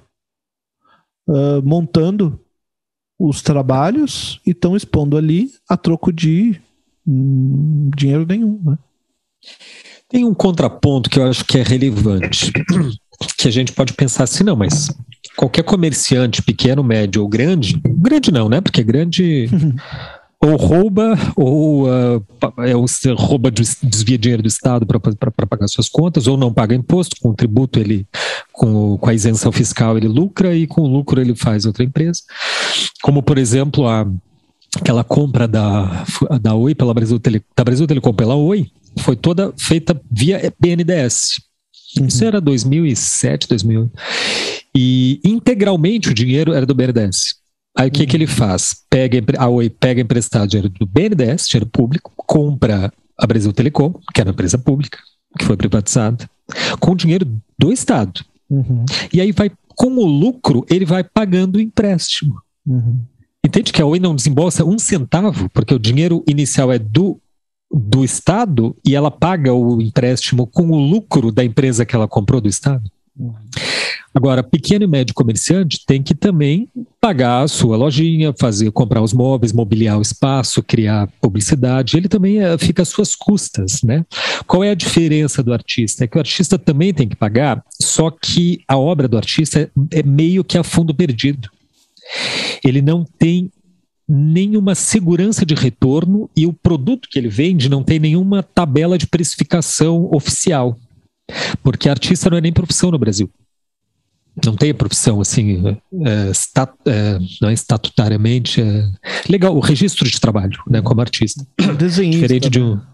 uh, montando os trabalhos e estão expondo ali a troco de hum, dinheiro nenhum, né? Tem um contraponto que eu acho que é relevante, que a gente pode pensar assim, não, mas qualquer comerciante, pequeno, médio ou grande, grande não, né? Porque grande ou rouba, ou uh, é, ou rouba, desvia dinheiro do Estado para pagar suas contas, ou não paga imposto, com o tributo ele, com, com a isenção fiscal ele lucra e com o lucro ele faz outra empresa. Como, por exemplo, a, aquela compra da, da Oi pela Brasil, Tele, da Brasil Telecom pela Oi, foi toda feita via B N D E S. Uhum. Isso era dois mil e sete, dois mil. E integralmente o dinheiro era do B N D E S. Aí o que, uhum. que ele faz? Pega, a Oi pega emprestado dinheiro do B N D E S, dinheiro público, compra a Brasil Telecom, que era uma empresa pública, que foi privatizada, com dinheiro do Estado. Uhum. E aí vai, com o lucro, ele vai pagando o empréstimo. Uhum. Entende que a Oi não desembolsa um centavo, porque o dinheiro inicial é do do Estado e ela paga o empréstimo com o lucro da empresa que ela comprou do Estado. Uhum. Agora, pequeno e médio comerciante tem que também pagar a sua lojinha, fazer, comprar os móveis, mobiliar o espaço, criar publicidade. Ele também é, fica às suas custas, né? Qual é a diferença do artista? É que o artista também tem que pagar, só que a obra do artista é, é meio que a fundo perdido. Ele não tem nenhuma segurança de retorno e o produto que ele vende não tem nenhuma tabela de precificação oficial, porque artista não é nem profissão no Brasil. Não tem profissão assim, é, stat, é, não é estatutariamente é, legal, o registro de trabalho, né, como artista. Desenhista, diferente de um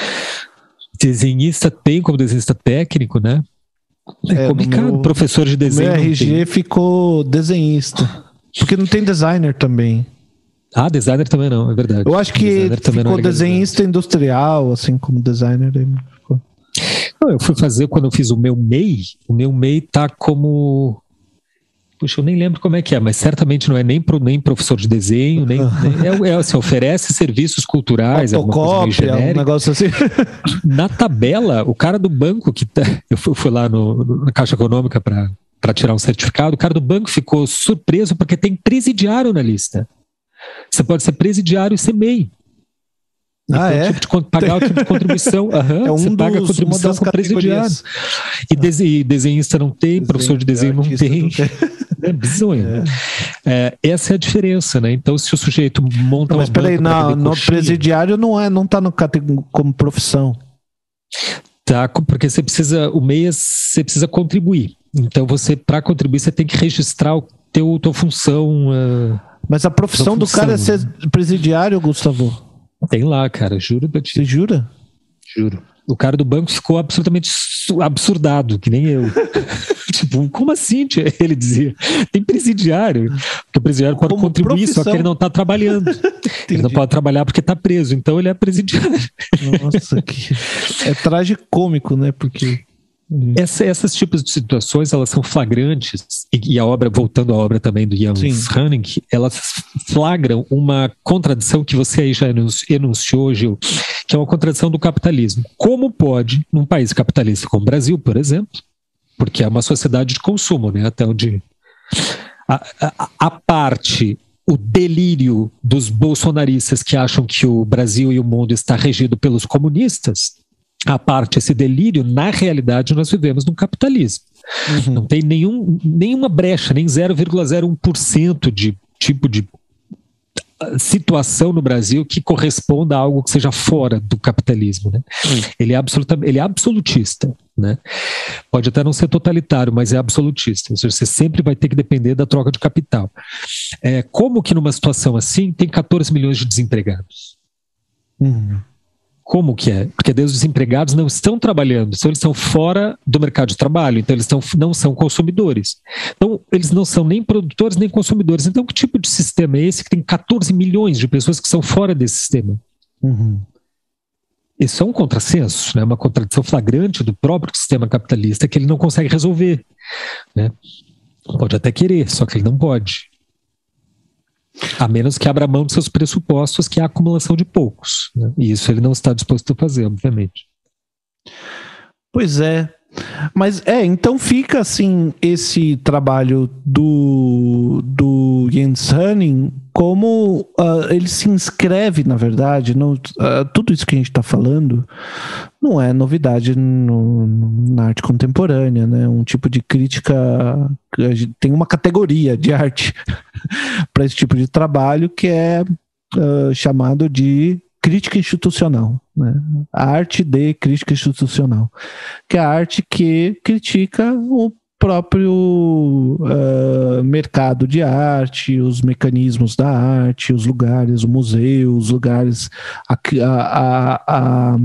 desenhista, tem como desenhista técnico, né? É, é complicado, meu, professor de desenho. Meu R G ficou desenhista. Porque não tem designer também. Ah, designer também não, é verdade. Eu acho que ficou desenhista industrial, assim como designer. Ficou. Não, eu fui fazer, quando eu fiz o meu M E I, o meu M E I tá como... Puxa, eu nem lembro como é que é, mas certamente não é nem, pro, nem professor de desenho, nem, nem é, é assim, oferece serviços culturais, fotocópia, um negócio assim. Na tabela, o cara do banco que tá, eu fui, fui lá no, na Caixa Econômica para para tirar um certificado, o cara do banco ficou surpreso porque tem presidiário na lista. Você pode ser presidiário e ser M E I. Ah, então, é? Tipo de, pagar o tipo de contribuição. Uhum, é um você dos, paga a contribuição com presidiário. E, dese, e desenhista não tem, desenho, professor de desenho não tem. Não tem. É bizonho. É. É, essa é a diferença, né? Então, se o sujeito monta não, mas peraí, não, no presidiário não é, não está no como profissão. Tá, porque você precisa, o M E I, você precisa contribuir. Então, você, para contribuir, você tem que registrar o teu, tua função. Uh, mas a profissão do cara é ser presidiário, Gustavo? Tem lá, cara, juro pra ti. Você jura? Juro. O cara do banco ficou absolutamente absurdado, que nem eu. Tipo, como assim, tia? Ele dizia, tem presidiário. Porque o presidiário pode como contribuir, profissão. Só que ele não está trabalhando. Ele não pode trabalhar porque está preso, então ele é presidiário. Nossa, que... é tragicômico, né? Porque... Essa, essas tipos de situações, elas são flagrantes, e, e a obra, voltando à obra também do Jens Hanning, elas flagram uma contradição que você aí já enunciou, Gil, que é uma contradição do capitalismo. Como pode, num país capitalista como o Brasil, por exemplo, porque é uma sociedade de consumo, né, até onde a, a, a parte, o delírio dos bolsonaristas que acham que o Brasil e o mundo está regido pelos comunistas, a parte, esse delírio, na realidade, nós vivemos num capitalismo. Uhum. Não tem nenhum, nenhuma brecha, nem zero vírgula zero um por cento de tipo de situação no Brasil que corresponda a algo que seja fora do capitalismo. Né? Uhum. Ele, é absoluta, ele é absolutista. Né? Pode até não ser totalitário, mas é absolutista. Ou seja, você sempre vai ter que depender da troca de capital. É, como que numa situação assim tem catorze milhões de desempregados? Uhum. Como que é? Porque os desempregados não estão trabalhando, então eles estão fora do mercado de trabalho, então eles estão, não são consumidores. Então, eles não são nem produtores nem consumidores. Então, que tipo de sistema é esse que tem catorze milhões de pessoas que são fora desse sistema? Uhum. Isso é um contrassenso, né? Uma contradição flagrante do próprio sistema capitalista que ele não consegue resolver. Né? Pode até querer, só que ele não pode. A menos que abra mão de seus pressupostos, que é a acumulação de poucos. Né? E isso ele não está disposto a fazer, obviamente. Pois é. Mas é, então fica assim esse trabalho do, do Jens Hanning como uh, ele se inscreve, na verdade, no, uh, tudo isso que a gente está falando não é novidade no, no, na arte contemporânea, né? Um tipo de crítica, tem uma categoria de arte para esse tipo de trabalho que é uh, chamado de crítica institucional, né? A arte de crítica institucional, que é a arte que critica o próprio uh, mercado de arte, os mecanismos da arte, os lugares, o museu, os lugares, a, a, a,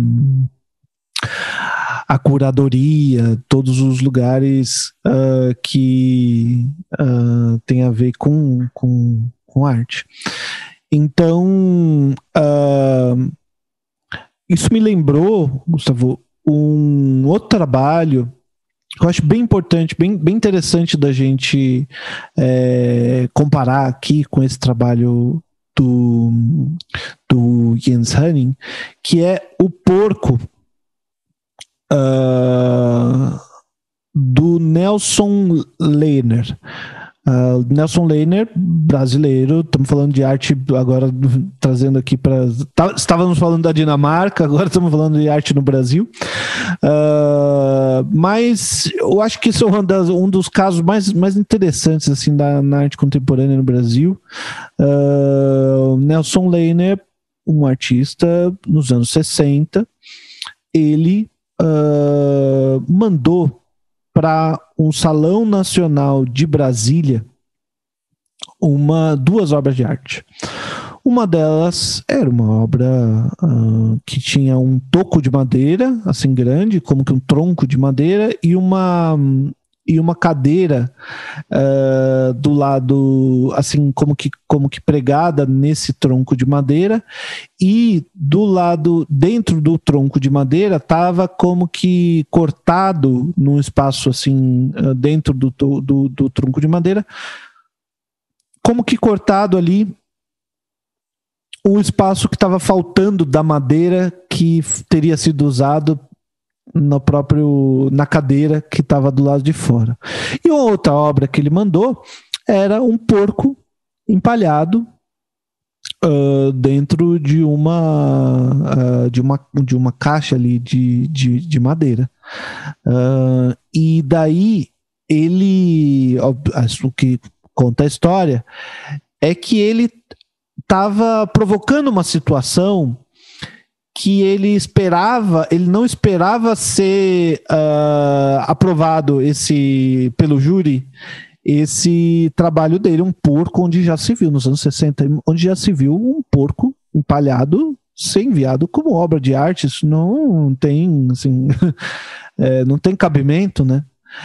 a curadoria, todos os lugares uh, que uh, tem a ver com, com, com arte. Então, uh, isso me lembrou, Gustavo, um outro trabalho que eu acho bem importante, bem, bem interessante da gente é, comparar aqui com esse trabalho do, do Jens Hanning, que é o porco uh, do Nelson Lehner. Uh, Nelson Lehner, brasileiro, estamos falando de arte agora, trazendo aqui para... Tá, estávamos falando da Dinamarca, agora estamos falando de arte no Brasil. Uh, mas eu acho que isso é um, das, um dos casos mais, mais interessantes assim, da, na arte contemporânea no Brasil. Uh, Nelson Lehner, um artista nos anos sessenta, ele uh, mandou para um Salão Nacional de Brasília uma, duas obras de arte. Uma delas era uma obra uh, que tinha um toco de madeira, assim grande, como que um tronco de madeira, e uma, e uma cadeira uh, do lado, assim, como que, como que pregada nesse tronco de madeira, e do lado, dentro do tronco de madeira, estava como que cortado num espaço assim, uh, dentro do, do, do tronco de madeira, como que cortado ali o espaço que estava faltando da madeira que teria sido usado no próprio, na cadeira que estava do lado de fora. E outra obra que ele mandou era um porco empalhado uh, dentro de uma, uh, de uma de uma caixa ali de, de, de madeira. Uh, e daí ele, o que conta a história é que ele estava provocando uma situação que ele esperava, ele não esperava ser uh, aprovado esse, pelo júri, esse trabalho dele, um porco, onde já se viu, nos anos sessenta, onde já se viu um porco empalhado ser enviado como obra de arte. Isso não tem, assim, é, não tem cabimento, né?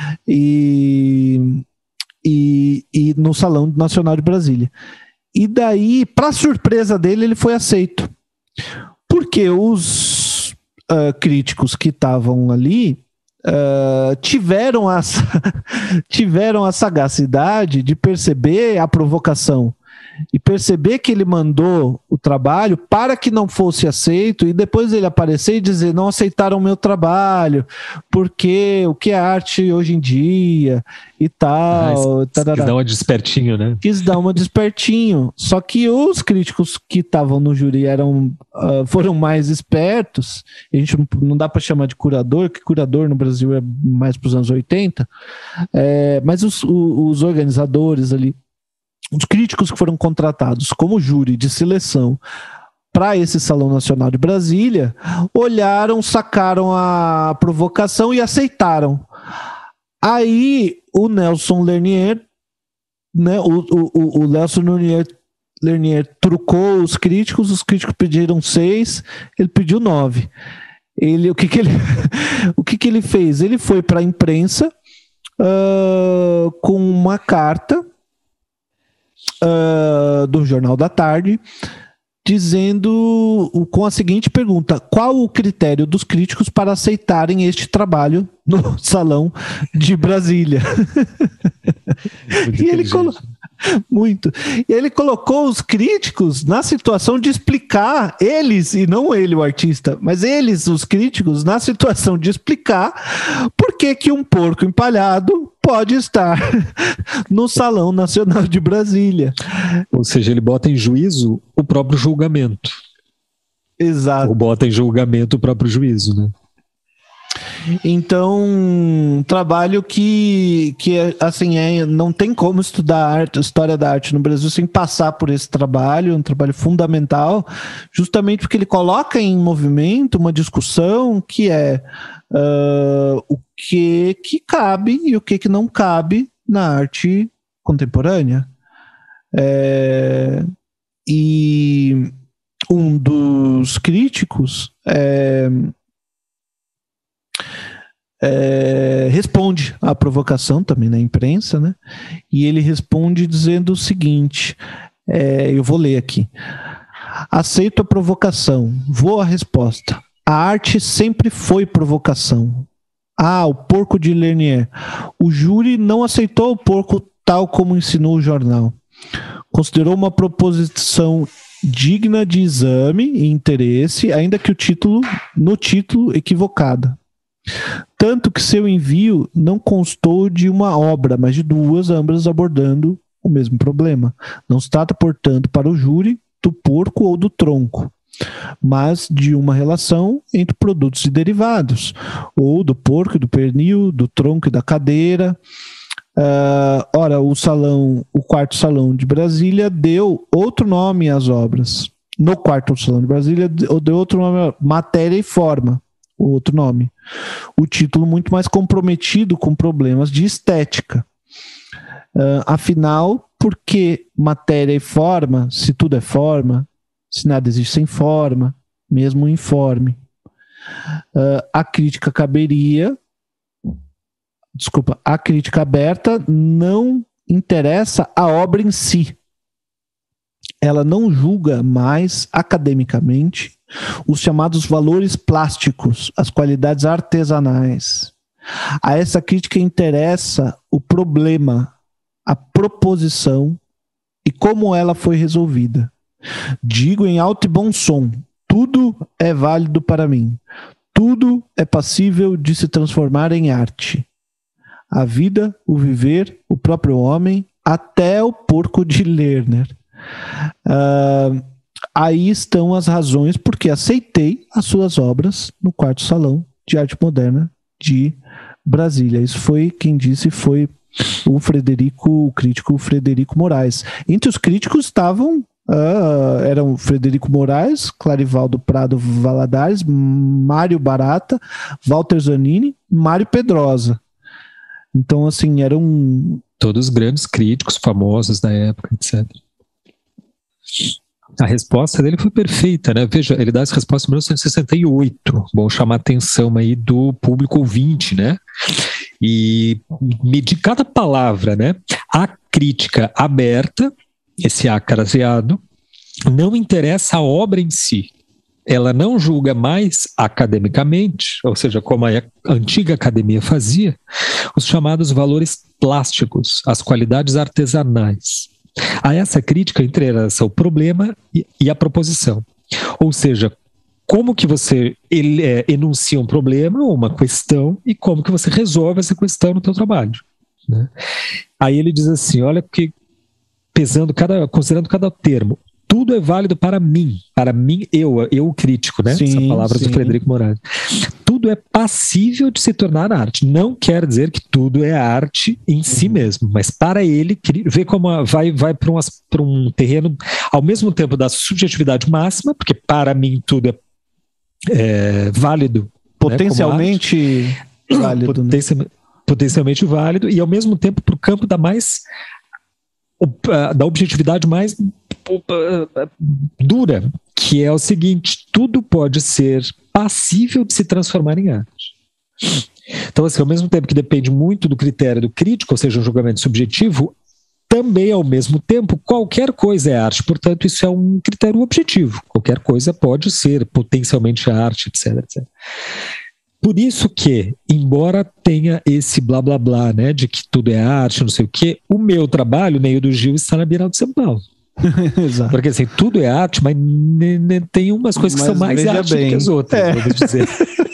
E, e, e no Salão Nacional de Brasília. E daí, para surpresa dele, ele foi aceito. Porque os uh, críticos que estavam ali uh, tiveram, a, tiveram a sagacidade de perceber a provocação e perceber que ele mandou o trabalho para que não fosse aceito, e depois ele aparecer e dizer: não aceitaram o meu trabalho, porque o que é arte hoje em dia e tal. Ah, quis dar uma despertinho, né? Quis dar uma despertinho. Só que os críticos que estavam no júri eram, uh, foram mais espertos. A gente não, não dá para chamar de curador, que curador no Brasil é mais para os anos oitenta, é, mas os, os organizadores ali, os críticos que foram contratados como júri de seleção para esse Salão Nacional de Brasília, olharam, sacaram a provocação e aceitaram. Aí o Nelson Lernier, né, o, o, o Nelson Lernier, Lernier trucou os críticos, os críticos pediram seis, ele pediu nove. Ele, o que que ele, o que que ele fez? Ele foi para a imprensa uh, com uma carta Uh, do Jornal da Tarde, dizendo, com a seguinte pergunta: qual o critério dos críticos para aceitarem este trabalho no Salão de Brasília? E ele colo... Muito. E ele colocou os críticos na situação de explicar, eles, e não ele, o artista, mas eles, os críticos, na situação de explicar por que que um porco empalhado pode estar no Salão Nacional de Brasília. Ou seja, ele bota em juízo o próprio julgamento. Exato. Ou bota em julgamento o próprio juízo, né? Então, um trabalho que, que assim, é, não tem como estudar arte, história da arte no Brasil sem passar por esse trabalho, um trabalho fundamental, justamente porque ele coloca em movimento uma discussão que é uh, o que, que cabe e o que, que não cabe na arte contemporânea. É, e um dos críticos é, É, responde à provocação também na imprensa, né? E ele responde dizendo o seguinte, é, eu vou ler aqui: aceito a provocação, vou à resposta. A arte sempre foi provocação. Ah, o porco de Lernier. O júri não aceitou o porco tal como ensinou o jornal. Considerou uma proposição digna de exame e interesse, ainda que o título, no título, equivocada. Tanto que seu envio não constou de uma obra, mas de duas, ambas abordando o mesmo problema. Não se trata, portanto, para o júri do porco ou do tronco, mas de uma relação entre produtos e derivados, ou do porco e do pernil, do tronco e da cadeira. Uh, ora, o salão, o quarto salão de Brasília deu outro nome às obras. No quarto salão de Brasília deu outro nome, matéria e forma. Outro nome. O título muito mais comprometido com problemas de estética. Uh, afinal, por que matéria e forma, se tudo é forma, se nada existe sem forma, mesmo informe? Uh, a crítica caberia desculpa, a crítica aberta não interessa a obra em si. Ela não julga mais academicamente os chamados valores plásticos, as qualidades artesanais. A essa crítica interessa o problema, a proposição e como ela foi resolvida. Digo em alto e bom som, tudo é válido para mim. Tudo é passível de se transformar em arte. A vida, o viver, o próprio homem, até o porco de Lerner. Uh, aí estão as razões porque aceitei as suas obras no quarto salão de arte moderna de Brasília. Isso foi, quem disse foi o Frederico, o crítico Frederico Moraes. Entre os críticos estavam Uh, eram Frederico Moraes, Clarivaldo Prado Valadares, Mário Barata, Walter Zanini, Mário Pedrosa. Então, assim, eram... todos grandes críticos famosos da época, etcétera. A resposta dele foi perfeita, né? Veja, ele dá essa resposta em mil novecentos e sessenta e oito. Bom chamar a atenção aí do público ouvinte, né? E medir cada palavra, né? A crítica aberta, esse A craseado, não interessa a obra em si. Ela não julga mais academicamente, ou seja, como a antiga academia fazia, os chamados valores plásticos, as qualidades artesanais. A essa crítica interessa o problema e, e a proposição. Ou seja, como que você ele, é, enuncia um problema ou uma questão e como que você resolve essa questão no teu trabalho, né? Aí ele diz assim, olha que pesando cada, considerando cada termo, tudo é válido para mim, para mim, eu, eu crítico, né? Sim, essa palavra sim. do Frederico Moraes. Tudo é passível de se tornar arte. Não quer dizer que tudo é arte em uhum. si mesmo, mas para ele, vê como a, vai, vai para um, um terreno, ao mesmo tempo da subjetividade máxima, porque para mim tudo é, é válido. Potencialmente né, válido. Potencial, né? Potencialmente válido, e ao mesmo tempo para o campo da mais... da objetividade mais dura, que é o seguinte, tudo pode ser passível de se transformar em arte. Então, assim, ao mesmo tempo que depende muito do critério do crítico, ou seja, um julgamento subjetivo, também, ao mesmo tempo, qualquer coisa é arte, portanto, isso é um critério objetivo. Qualquer coisa pode ser potencialmente arte, etc, etcétera. Por isso que, embora tenha esse blá blá blá, né, de que tudo é arte, não sei o quê, o meu trabalho, Neio do Gil, está na Bienal de São Paulo. Exato. Porque assim, tudo é arte, mas ne, ne, tem umas coisas que mas são mais arte bem. do que as outras, é. vamos dizer.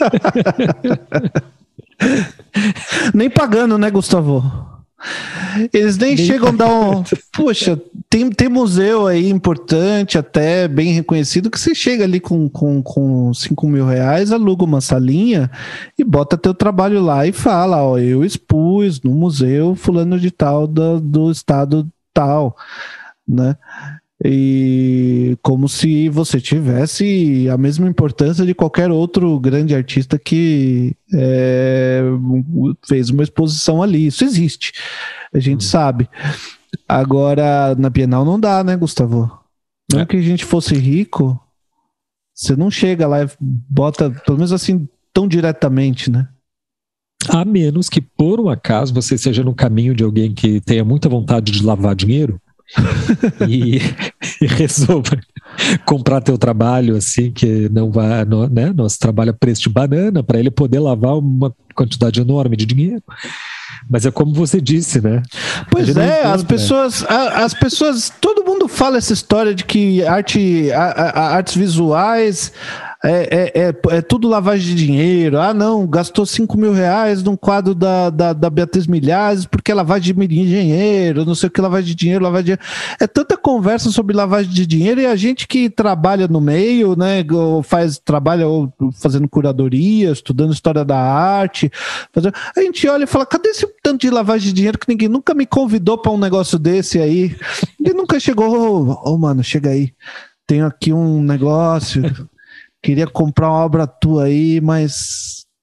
Nem pagando, né, Gustavo? Eles nem, nem chegam a dar um... Poxa, tem, tem museu aí importante, até bem reconhecido, que você chega ali com, com, com cinco mil reais, aluga uma salinha e bota teu trabalho lá e fala, ó, eu expus no museu fulano de tal do, do estado tal, né? E como se você tivesse a mesma importância de qualquer outro grande artista que é, fez uma exposição ali. Isso existe, a gente hum. sabe. Agora, na Bienal não dá, né, Gustavo? Não é. que a gente fosse rico, você não chega lá e bota, pelo menos assim, tão diretamente, né? A menos que, por um acaso, você seja no caminho de alguém que tenha muita vontade de lavar dinheiro, e, e resolva comprar teu trabalho assim, que não vai, no, né? Nosso trabalho a preço de banana, para ele poder lavar uma quantidade enorme de dinheiro. Mas é como você disse, né? Pois é, as pessoas, a, as pessoas, todo mundo fala essa história de que arte, a, a, artes visuais é, é, é, é tudo lavagem de dinheiro. Ah, não, gastou cinco mil reais num quadro da, da, da Beatriz Milhazes porque é lavagem de dinheiro, não sei o que, lavagem de dinheiro, lavagem de dinheiro. É tanta conversa sobre lavagem de dinheiro e a gente que trabalha no meio, né, ou faz, trabalha ou fazendo curadoria, estudando história da arte, fazendo, a gente olha e fala, cadê esse tanto de lavagem de dinheiro que ninguém nunca me convidou para um negócio desse aí? E nunca chegou, ô, oh, oh, mano, chega aí, tenho aqui um negócio... Queria comprar uma obra tua aí, mas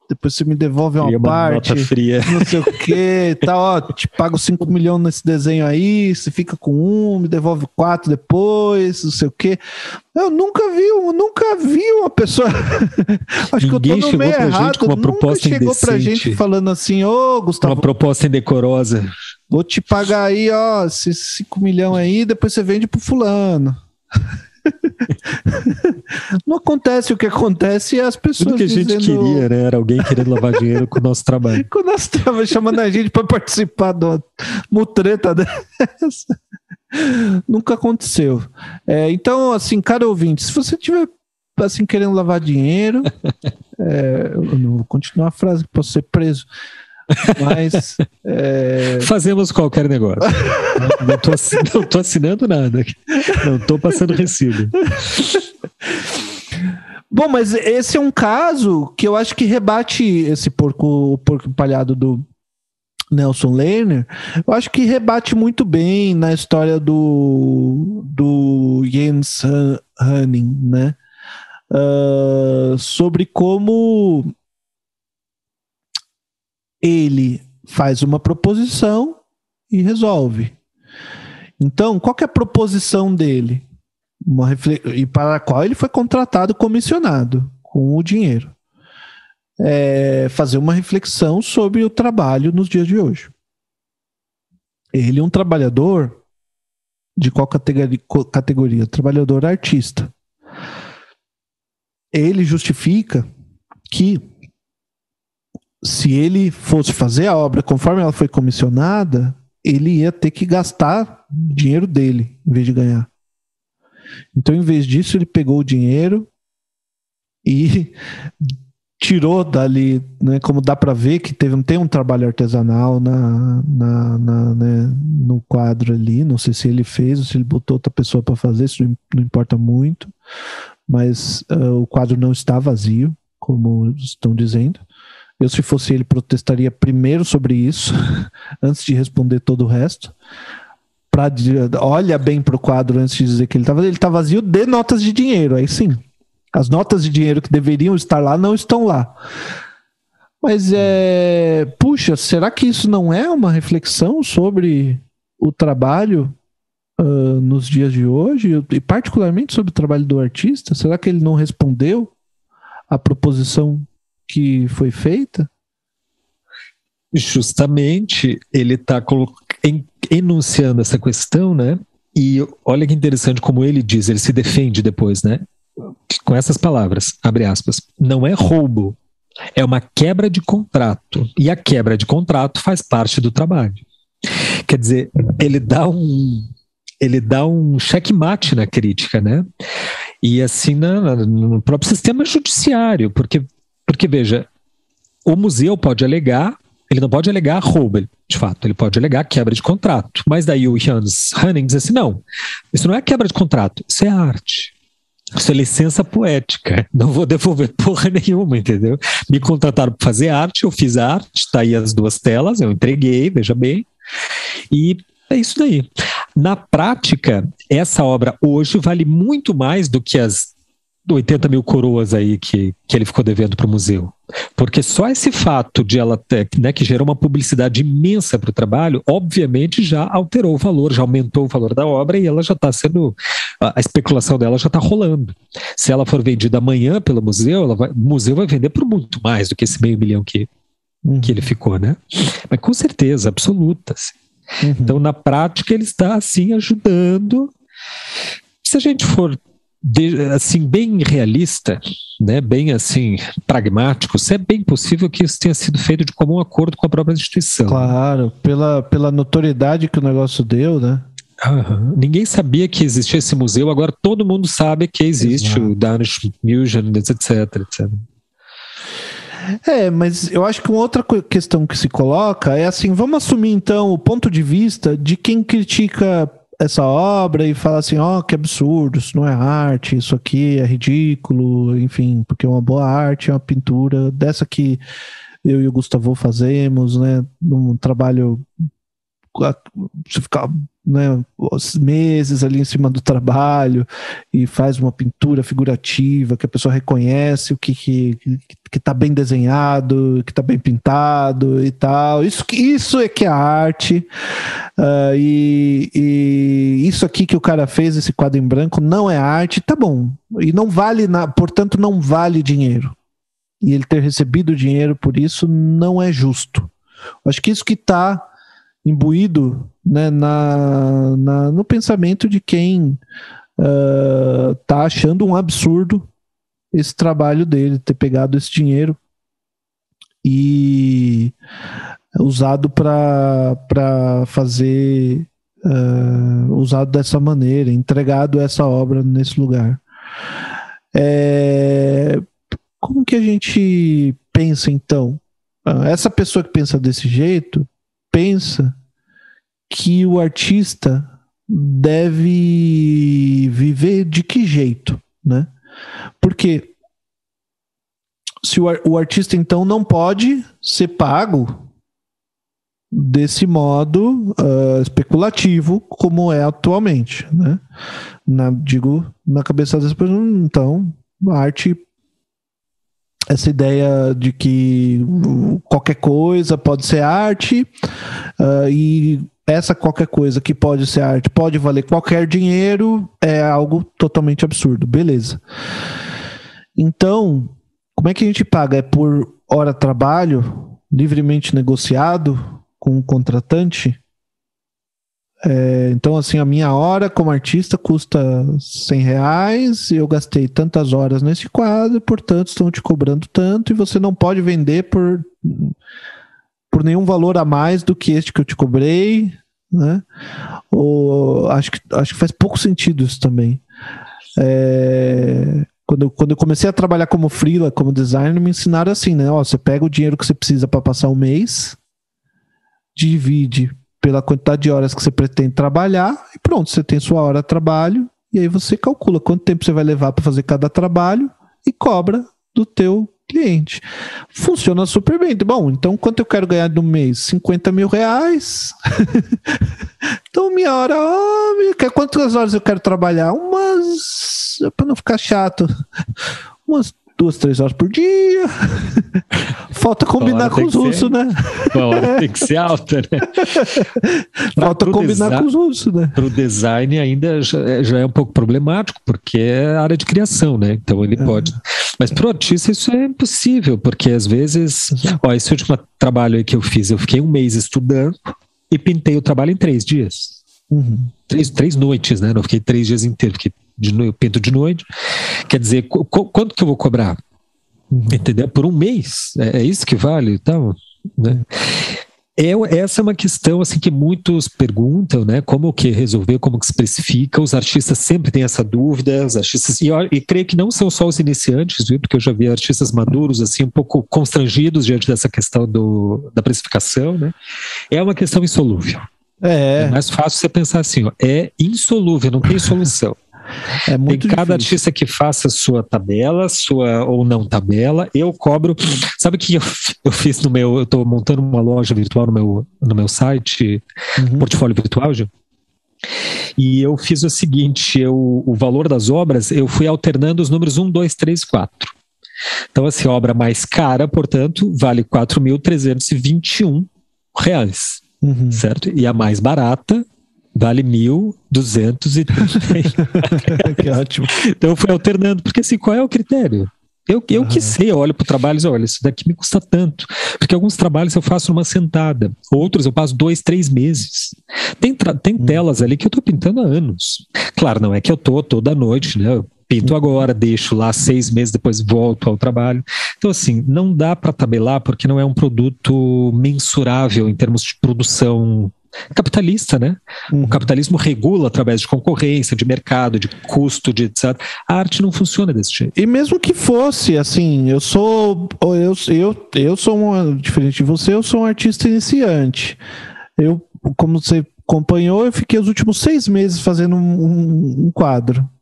depois você me devolve uma, uma parte, nota fria. não sei o que, tá, ó, te pago cinco milhões nesse desenho aí, você fica com um, me devolve quatro depois, não sei o que. Eu nunca vi, eu nunca vi uma pessoa, acho Ninguém que eu tô no chegou meio pra errado, gente com uma nunca proposta chegou indecente. pra gente falando assim, ô Gustavo, Uma proposta indecorosa. vou te pagar aí, ó, esses cinco milhões aí, depois você vende pro fulano. Não acontece o que acontece, e as pessoas Tudo que a gente dizendo... queria, né? Era alguém querendo lavar dinheiro com o nosso trabalho. Com o nosso trabalho, chamando a gente para participar de uma mutreta dessa. Nunca aconteceu. É, então, assim, cara ouvinte, se você tiver assim, querendo lavar dinheiro, é, eu não vou continuar a frase que posso ser preso. Mas é... fazemos qualquer negócio. Não, não, tô assinando, não tô assinando nada. Não tô passando recibo. Bom, mas esse é um caso que eu acho que rebate esse porco, o porco palhado do Nelson Lerner. Eu acho que rebate muito bem na história do, do Jens Hanning, né? Uh, sobre como ele faz uma proposição e resolve. Então, qual que é a proposição dele? Uma refle... E para a qual ele foi contratado, comissionado com o dinheiro. É fazer uma reflexão sobre o trabalho nos dias de hoje. Ele é um trabalhador de qual categoria? categoria? Trabalhador artista. Ele justifica que se ele fosse fazer a obra conforme ela foi comissionada, ele ia ter que gastar dinheiro dele, em vez de ganhar. Então, em vez disso, ele pegou o dinheiro e tirou dali, né, como dá para ver que teve, tem um trabalho artesanal na, na, na, né, no quadro ali, não sei se ele fez ou se ele botou outra pessoa para fazer, isso não, não importa muito, mas uh, o quadro não está vazio, como estão dizendo. Eu, se fosse ele, protestaria primeiro sobre isso, antes de responder todo o resto. Pra, olha bem pro quadro antes de dizer que ele estava ele tá vazio de notas de dinheiro, aí sim. As notas de dinheiro que deveriam estar lá não estão lá. Mas é... Puxa, será que isso não é uma reflexão sobre o trabalho uh, nos dias de hoje? E particularmente sobre o trabalho do artista? Será que ele não respondeu à proposição que foi feita? Justamente, ele está enunciando essa questão, né? E olha que interessante como ele diz, ele se defende depois, né? Com essas palavras, abre aspas, não é roubo, é uma quebra de contrato, e a quebra de contrato faz parte do trabalho. Quer dizer, ele dá um ele dá um checkmate na crítica, né? E assim na, no próprio sistema judiciário, porque, porque veja, o museu pode alegar, ele não pode alegar roubo, de fato, ele pode alegar quebra de contrato, mas daí o Jens Hanning diz assim, não, isso não é quebra de contrato, isso é arte. Isso é licença poética, não vou devolver porra nenhuma, entendeu? Me contrataram para fazer arte, eu fiz a arte, tá aí as duas telas, eu entreguei, veja bem, e é isso daí. Na prática, essa obra hoje vale muito mais do que as oitenta mil coroas aí que, que ele ficou devendo para o museu. Porque só esse fato de ela ter, né, que gerou uma publicidade imensa para o trabalho, obviamente já alterou o valor, já aumentou o valor da obra e ela já está sendo, a especulação dela já está rolando. Se ela for vendida amanhã pelo museu, ela vai, o museu vai vender por muito mais do que esse meio milhão que, uhum. que ele ficou, né? Mas com certeza, absoluta. Assim. Uhum. Então, na prática, ele está assim ajudando. Se a gente for De, assim, bem realista, né, bem assim, pragmático, se é bem possível que isso tenha sido feito de comum acordo com a própria instituição. Claro, pela, pela notoriedade que o negócio deu, né? Uhum. Ninguém sabia que existia esse museu, agora todo mundo sabe que existe. Exato. O Danish Museum, etc, etcétera. É, mas eu acho que uma outra questão que se coloca é assim, vamos assumir então o ponto de vista de quem critica essa obra e fala assim, ó, oh, que absurdo, isso não é arte, isso aqui é ridículo, enfim, porque uma boa arte é uma pintura dessa que eu e o Gustavo fazemos, né, num trabalho você fica, né, meses ali em cima do trabalho e faz uma pintura figurativa que a pessoa reconhece o que que, que tá bem desenhado, que tá bem pintado e tal. Isso, isso é que é a arte. Uh, e, e isso aqui que o cara fez, esse quadro em branco, não é arte, tá bom. E não vale, na, portanto, não vale dinheiro. E ele ter recebido dinheiro por isso não é justo. Acho que isso que está imbuído, né, na, na, no pensamento de quem está uh, achando um absurdo esse trabalho dele, ter pegado esse dinheiro e usado para fazer, uh, usado dessa maneira, entregado essa obra nesse lugar. É... Como que a gente pensa, então? Essa pessoa que pensa desse jeito, pensa que o artista deve viver de que jeito, né? Porque se o, o artista, então, não pode ser pago desse modo uh, especulativo como é atualmente, né? Na, digo, na cabeça das pessoas, então, a arte... Essa ideia de que qualquer coisa pode ser arte, uh, e essa qualquer coisa que pode ser arte pode valer qualquer dinheiro, é algo totalmente absurdo. Beleza. Então, como é que a gente paga? É por hora de trabalho, livremente negociado com o contratante? É, então, assim, a minha hora como artista custa cem reais, eu gastei tantas horas nesse quadro, portanto estão te cobrando tanto, e você não pode vender por, por nenhum valor a mais do que este que eu te cobrei, né? Ou, acho, que, acho que faz pouco sentido isso também. É, quando, eu, quando eu comecei a trabalhar como freela, como designer, me ensinaram assim, né? Ó, você pega o dinheiro que você precisa para passar um mês, divide pela quantidade de horas que você pretende trabalhar, e pronto, você tem sua hora de trabalho, e aí você calcula quanto tempo você vai levar para fazer cada trabalho e cobra do teu cliente. Funciona super bem. Bom, então quanto eu quero ganhar no mês? cinquenta mil reais. Então minha hora, oh, quantas horas eu quero trabalhar? Umas, para não ficar chato, umas duas, três horas por dia. Falta combinar com os russos, né? Uma hora tem que ser alta, né? Falta combinar com os russos, né? Para o design ainda já, já é um pouco problemático, porque é área de criação, né? Então ele é. pode... Mas para o artista isso é impossível, porque às vezes... Ó, esse último trabalho aí que eu fiz, eu fiquei um mês estudando e pintei o trabalho em três dias. Uhum. Três, três noites, né? Não fiquei três dias inteiros, fiquei de noite, eu pinto de noite. Quer dizer, qu- quanto que eu vou cobrar? Uhum. Entendeu? Por um mês? É, é isso que vale e tal, né? É, essa é uma questão assim, que muitos perguntam, né? Como que resolver, como que se especifica. Os artistas sempre têm essa dúvida, os artistas, e, e creio que não são só os iniciantes, viu? Porque eu já vi artistas maduros assim, um pouco constrangidos diante dessa questão do, da precificação, né? É uma questão insolúvel. É. É mais fácil você pensar assim, ó, é insolúvel, não tem solução. É muito tem cada difícil. Artista que faça sua tabela, sua ou não tabela. Eu cobro. Sabe o que eu, eu fiz no meu? Eu estou montando uma loja virtual no meu, no meu site, uhum. Portfólio Virtual, Gil. E eu fiz o seguinte: eu, o valor das obras, eu fui alternando os números um, dois, três, quatro. Então, assim, a obra mais cara, portanto, vale quatro mil trezentos e vinte e um reais. Uhum. Certo? E a mais barata vale mil duzentos e trinta. Que ótimo. Então eu fui alternando, porque assim, qual é o critério? Eu, eu uhum. que sei, eu olho para o trabalho e digo, olha, isso daqui me custa tanto. Porque alguns trabalhos eu faço numa sentada, outros eu passo dois, três meses. Tem, tra- tem uhum. telas ali que eu estou pintando há anos. Claro, não é que eu estou toda noite, né? Eu pinto uhum. agora, deixo lá seis meses, depois volto ao trabalho. Então assim, não dá para tabelar porque não é um produto mensurável em termos de produção capitalista, né? Uhum. O capitalismo regula através de concorrência, de mercado, de custo, de etcétera. A arte não funciona desse jeito. E mesmo que fosse, assim, eu sou eu, eu, eu sou uma, diferente de você, eu sou um artista iniciante. Eu, como você acompanhou, eu fiquei os últimos seis meses fazendo um, um, um quadro.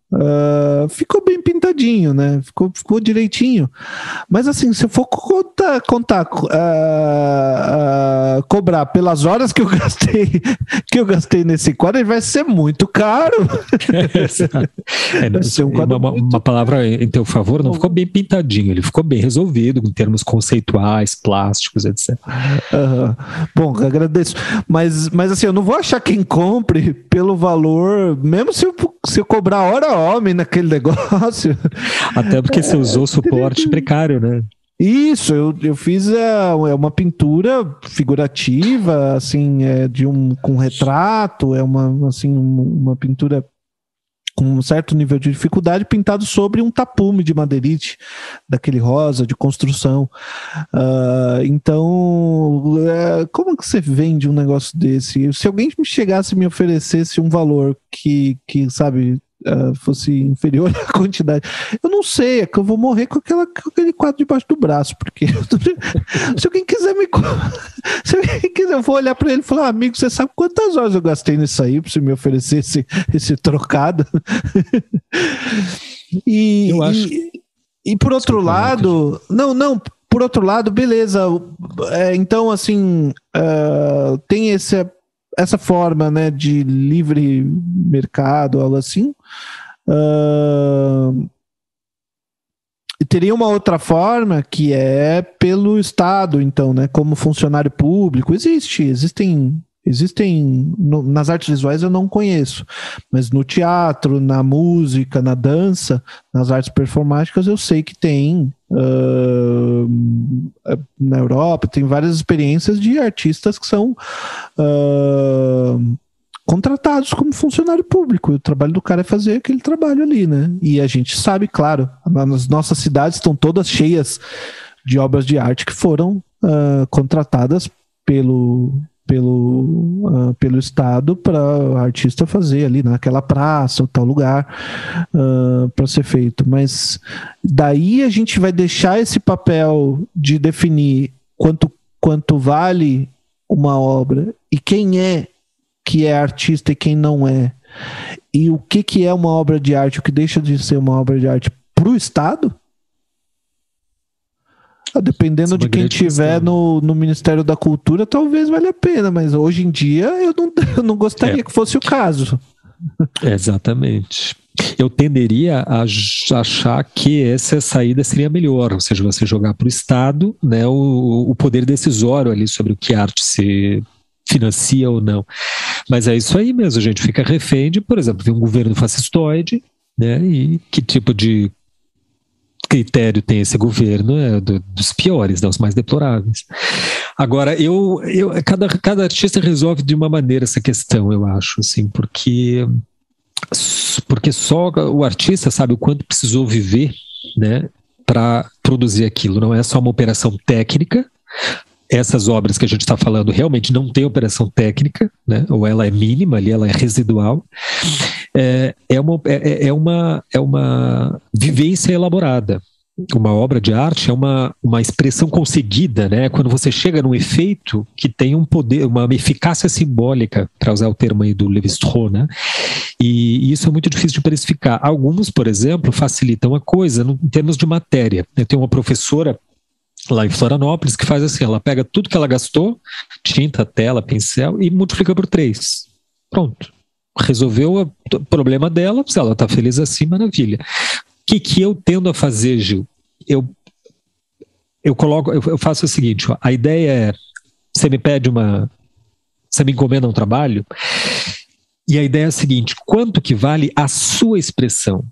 Uh, ficou bem pintadinho, né? Ficou, ficou direitinho. Mas assim, se eu for contar, contar uh, uh, cobrar pelas horas que eu gastei, que eu gastei nesse quadro, ele vai ser muito caro. É, vai ser um quadro uma, muito... uma palavra em teu favor, não ficou bem pintadinho, ele ficou bem resolvido em termos conceituais, plásticos, etcétera. Uh, bom, agradeço. Mas, mas assim, eu não vou achar quem compre pelo valor, mesmo se eu, se eu cobrar hora homem naquele negócio. Até porque você usou suporte precário, né? Isso, eu, eu fiz é, uma pintura figurativa, assim, é, de um, com retrato, é uma, assim, uma pintura com um certo nível de dificuldade, pintado sobre um tapume de madeirite, daquele rosa, de construção. Uh, então, uh, como que você vende um negócio desse? Se alguém me chegasse e me oferecesse um valor que, que sabe... Uh, fosse inferior à quantidade, eu não sei, é que eu vou morrer com, aquela, com aquele quadro debaixo do braço, porque se alguém quiser me se alguém quiser, eu vou olhar para ele e falar, amigo, você sabe quantas horas eu gastei nisso aí para você me oferecer esse, esse trocado? e, eu acho... e, e por outro Desculpa, lado não, não, por outro lado, beleza, é, então assim uh, tem esse essa forma, né, de livre mercado, algo assim. Uh, teria uma outra forma que é pelo Estado, então, né, como funcionário público. Existe, existem, existem no, nas artes visuais eu não conheço, mas no teatro, na música, na dança, nas artes performáticas eu sei que tem. Uh, na Europa tem várias experiências de artistas que são uh, contratados como funcionário público, e o trabalho do cara é fazer aquele trabalho ali, né? E a gente sabe, claro, as nossas cidades estão todas cheias de obras de arte que foram uh, contratadas pelo pelo, uh, pelo Estado para o artista fazer ali naquela praça ou tal lugar uh, para ser feito, mas daí a gente vai deixar esse papel de definir quanto, quanto vale uma obra e quem é que é artista e quem não é, e o que, que é uma obra de arte, o que deixa de ser uma obra de arte para o Estado. Dependendo de quem tiver no, no Ministério da Cultura, talvez valha a pena, mas hoje em dia eu não, eu não gostaria é. que fosse o caso. Exatamente. Eu tenderia a achar que essa saída seria melhor, ou seja, você jogar para o Estado, né, o, o poder decisório ali sobre o que a arte se financia ou não. Mas é isso aí mesmo, a gente fica refém de, por exemplo, de um governo fascistoide, né, e que tipo de critério tem esse governo, é do, dos piores, né, os mais deploráveis. Agora, eu, eu, cada, cada artista resolve de uma maneira essa questão, eu acho, assim, porque, porque só o artista sabe o quanto precisou viver, né, para produzir aquilo. Não é só uma operação técnica. Essas obras que a gente está falando realmente não tem operação técnica, né, ou ela é mínima ali, ela é residual. É, é, uma, é, é, uma, é uma vivência elaborada. Uma obra de arte é uma, uma expressão conseguida, né? Quando você chega num efeito que tem um poder, uma eficácia simbólica, para usar o termo aí do Lévi-Strauss, né? E, e isso é muito difícil de precificar. Alguns, por exemplo, facilitam a coisa no, em termos de matéria. Eu tenho uma professora lá em Florianópolis que faz assim, ela pega tudo que ela gastou, tinta, tela, pincel, e multiplica por três. Pronto. Resolveu o problema dela, se ela está feliz assim, maravilha. O que, que eu tendo a fazer, Gil? Eu, eu, coloco, eu, eu faço o seguinte, ó, a ideia é, você me pede uma, você me encomenda um trabalho, e a ideia é a seguinte, quanto que vale a sua expressão?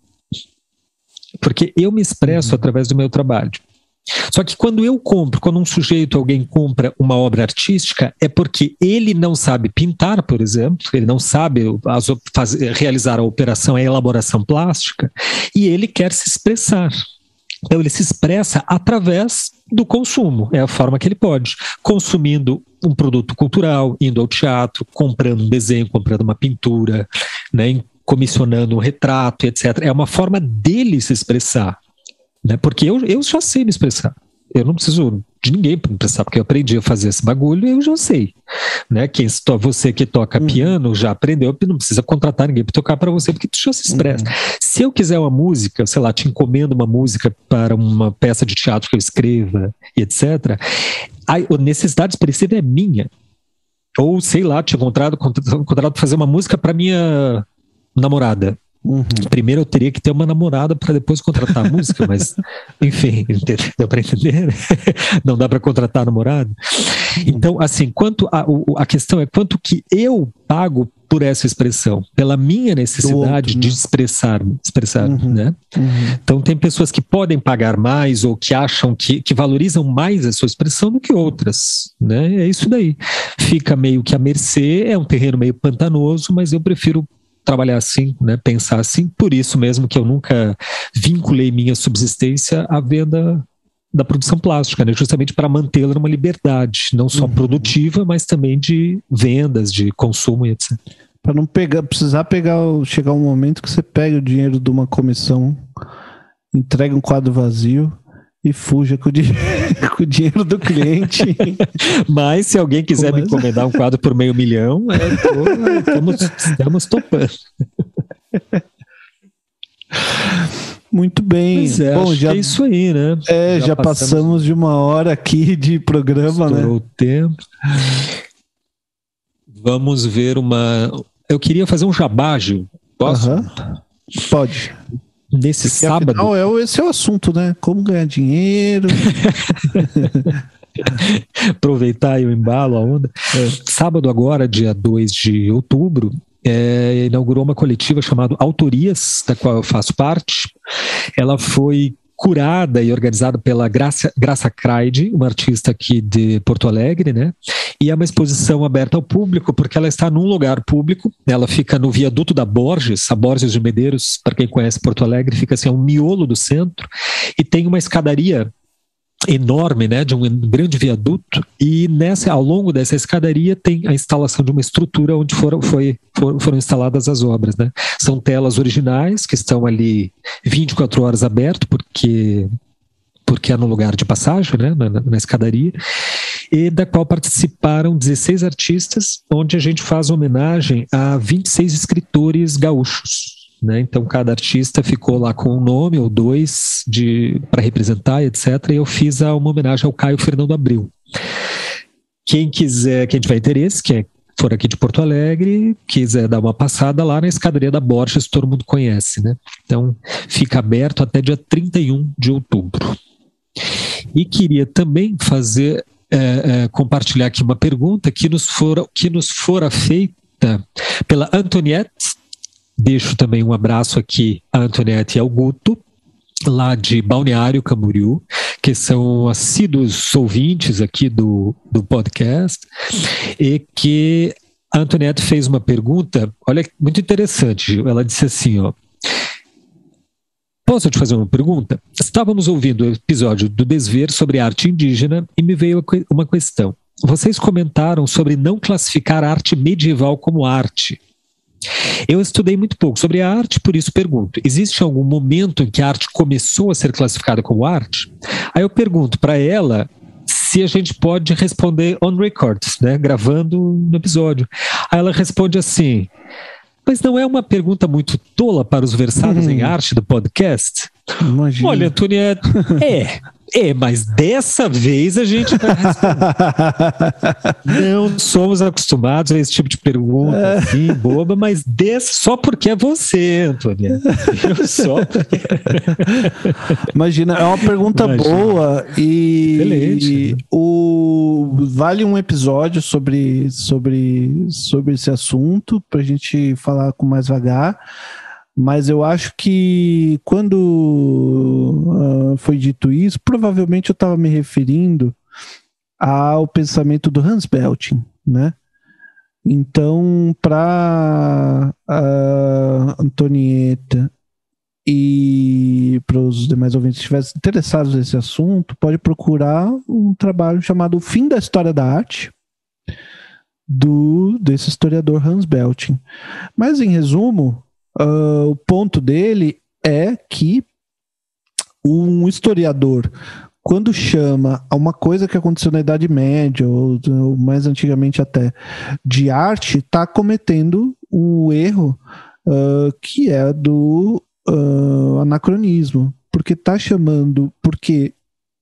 Porque eu me expresso uhum. através do meu trabalho. Só que quando eu compro, quando um sujeito, alguém compra uma obra artística, é porque ele não sabe pintar, por exemplo, ele não sabe as, fazer, realizar a operação, a elaboração plástica, e ele quer se expressar. Então ele se expressa através do consumo, é a forma que ele pode, consumindo um produto cultural, indo ao teatro, comprando um desenho, comprando uma pintura, né, comissionando um retrato, etcétera. É uma forma dele se expressar. Né? Porque eu, eu já sei me expressar. eu não preciso de ninguém para emprestar, porque eu aprendi a fazer esse bagulho e eu já sei, né? Quem, você que toca uhum. piano já aprendeu, não precisa contratar ninguém para tocar para você, porque tu já se expressa. Uhum. Se eu quiser uma música, sei lá, te encomendo uma música para uma peça de teatro que eu escreva e etcétera, a necessidade expressiva é minha. Ou, sei lá, tinha contratado para fazer uma música para minha namorada. Uhum. Primeiro eu teria que ter uma namorada para depois contratar a música, mas enfim, deu para entender, né? Não dá para contratar a namorada. Então, assim, quanto a, a questão é quanto que eu pago por essa expressão, pela minha necessidade outro, né? de expressar, expressar uhum. né? Uhum. Então tem pessoas que podem pagar mais ou que acham que, que valorizam mais a sua expressão do que outras, né? É isso daí. Fica meio que à mercê, é um terreno meio pantanoso, mas eu prefiro trabalhar assim, né, pensar assim, por isso mesmo que eu nunca vinculei minha subsistência à venda da produção plástica, né, justamente para mantê-la numa liberdade, não só uhum. produtiva, mas também de vendas, de consumo e etcétera. Para não pegar, precisar pegar, chegar um momento que você pega o dinheiro de uma comissão, entrega um quadro vazio e fuja com o, di- com o dinheiro do cliente. Mas se alguém quiser Começa. me encomendar um quadro por meio milhão, é, tô, estamos, estamos topando. Muito bem. É, Bom, já, é isso aí, né? É, já, já passamos... passamos de uma hora aqui de programa, Estourou né? o tempo. Vamos ver uma... Eu queria fazer um jabá, Gil. Posso? Uhum. Pode. Nesse Porque sábado... Afinal, é, esse é o assunto, né? Como ganhar dinheiro. Aproveitar e o embalo, a onda. É. Sábado agora, dia dois de outubro, é, inaugurou uma coletiva chamada Autorias, da qual eu faço parte. Ela foi curada e organizada pela Graça, Graça Craide, uma artista aqui de Porto Alegre, né? E é uma exposição aberta ao público, porque ela está num lugar público, ela fica no viaduto da Borges, a Borges de Medeiros, para quem conhece Porto Alegre, fica assim, é um miolo do centro, e tem uma escadaria enorme, né, de um grande viaduto, e nessa, ao longo dessa escadaria tem a instalação de uma estrutura onde foram, foi, foram, foram instaladas as obras, né? São telas originais que estão ali vinte e quatro horas aberto, porque, porque é no lugar de passagem, né, na, na escadaria, e da qual participaram dezesseis artistas, onde a gente faz homenagem a vinte e seis escritores gaúchos. Né? Então cada artista ficou lá com um nome ou dois para representar, etcétera. E eu fiz uma homenagem ao Caio Fernando Abreu. Quem quiser, quem tiver interesse, quem for aqui de Porto Alegre, quiser dar uma passada lá na escadaria da Borges, todo mundo conhece, né? Então fica aberto até dia trinta e um de outubro. E queria também fazer, é, é, compartilhar aqui uma pergunta que nos fora, que nos fora feita pela Antoniette. Deixo também um abraço aqui a Antoniette e ao Guto, lá de Balneário Camboriú, que são assíduos ouvintes aqui do, do podcast, e que a Antoniette fez uma pergunta, olha, muito interessante, ela disse assim, ó, posso te fazer uma pergunta? Estávamos ouvindo o episódio do Desver sobre arte indígena e me veio uma questão. Vocês comentaram sobre não classificar a arte medieval como arte. Eu estudei muito pouco sobre a arte, por isso pergunto, existe algum momento em que a arte começou a ser classificada como arte? Aí eu pergunto para ela se a gente pode responder on record, né, gravando no episódio. Aí ela responde assim, mas não é uma pergunta muito tola para os versados hum. em arte do podcast? Imagina. Olha, Antoniette, é... É, mas dessa vez a gente vai responder. Não somos acostumados a esse tipo de pergunta assim, boba, mas desse, só porque é você, Antônia. Só porque... Imagina, é uma pergunta Imagina. boa e, Excelente, né? o... vale um episódio sobre, sobre, sobre esse assunto pra gente falar com mais vagar. Mas eu acho que quando uh, foi dito isso, provavelmente eu estava me referindo ao pensamento do Hans Belting, né? Então, para a Antonieta e para os demais ouvintes que estivessem interessados nesse assunto, pode procurar um trabalho chamado O Fim da História da Arte, do, desse historiador Hans Belting. Mas, em resumo, Uh, o ponto dele é que um historiador quando chama a uma coisa que aconteceu na Idade Média, ou, ou mais antigamente até, de arte, está cometendo um erro uh, que é do uh, anacronismo. Porque está chamando... Porque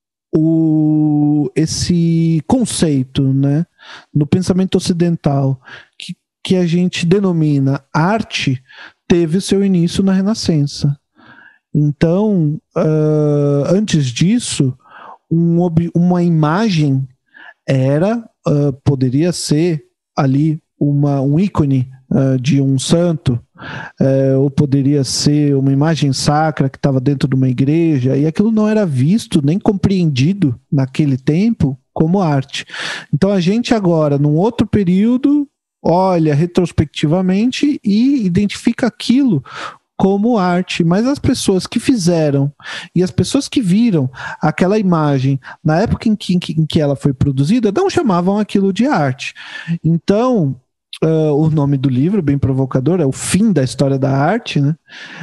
o, esse conceito, né, no pensamento ocidental, que, que a gente denomina arte, teve o seu início na Renascença. Então, uh, antes disso, um, uma imagem era, uh, poderia ser ali uma, um ícone uh, de um santo, uh, ou poderia ser uma imagem sacra que estava dentro de uma igreja, e aquilo não era visto nem compreendido naquele tempo como arte. Então a gente agora, num outro período, olha retrospectivamente e identifica aquilo como arte, mas as pessoas que fizeram e as pessoas que viram aquela imagem na época em que, em que ela foi produzida não chamavam aquilo de arte. Então, uh, o nome do livro, bem provocador, é O Fim da História da Arte, né?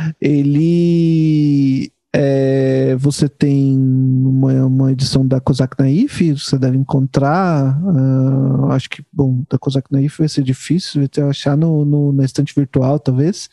Ele... É, você tem uma, uma edição da Kozak Naif, você deve encontrar, uh, acho que, bom, da Kozak Naif vai ser difícil, vai ter que achar no, no, na estante virtual, talvez.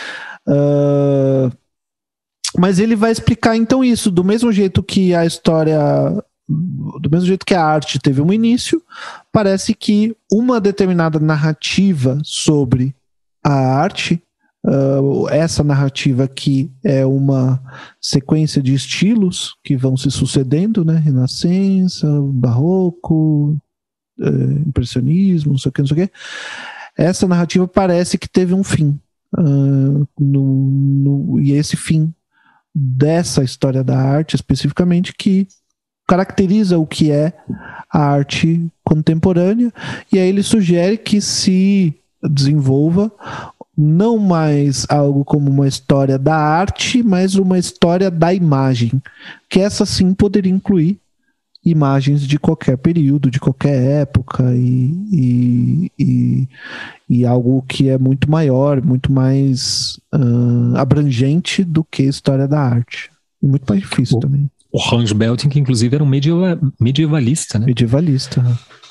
Uh, mas ele vai explicar então isso, do mesmo jeito que a história, do mesmo jeito que a arte teve um início, parece que uma determinada narrativa sobre a arte, uh, essa narrativa aqui é uma sequência de estilos que vão se sucedendo, né? Renascença, Barroco, uh, Impressionismo, não sei o que, não sei o que. Essa narrativa parece que teve um fim. Uh, no, no, e esse fim dessa história da arte especificamente que caracteriza o que é a arte contemporânea, e aí ele sugere que se desenvolva não mais algo como uma história da arte, mas uma história da imagem, que essa sim poderia incluir imagens de qualquer período, de qualquer época, e, e, e, e algo que é muito maior, muito mais uh, abrangente do que a história da arte. E muito mais difícil o, também. O Hans Belting, que inclusive era um medieva, medievalista, né? Medievalista.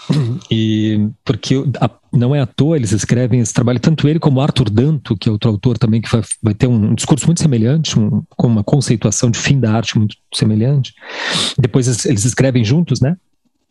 E porque a, não é à toa eles escrevem esse trabalho, tanto ele como Arthur Danto, que é outro autor também que vai, vai ter um, um discurso muito semelhante, um, com uma conceituação de fim da arte muito semelhante. Depois eles escrevem juntos, né?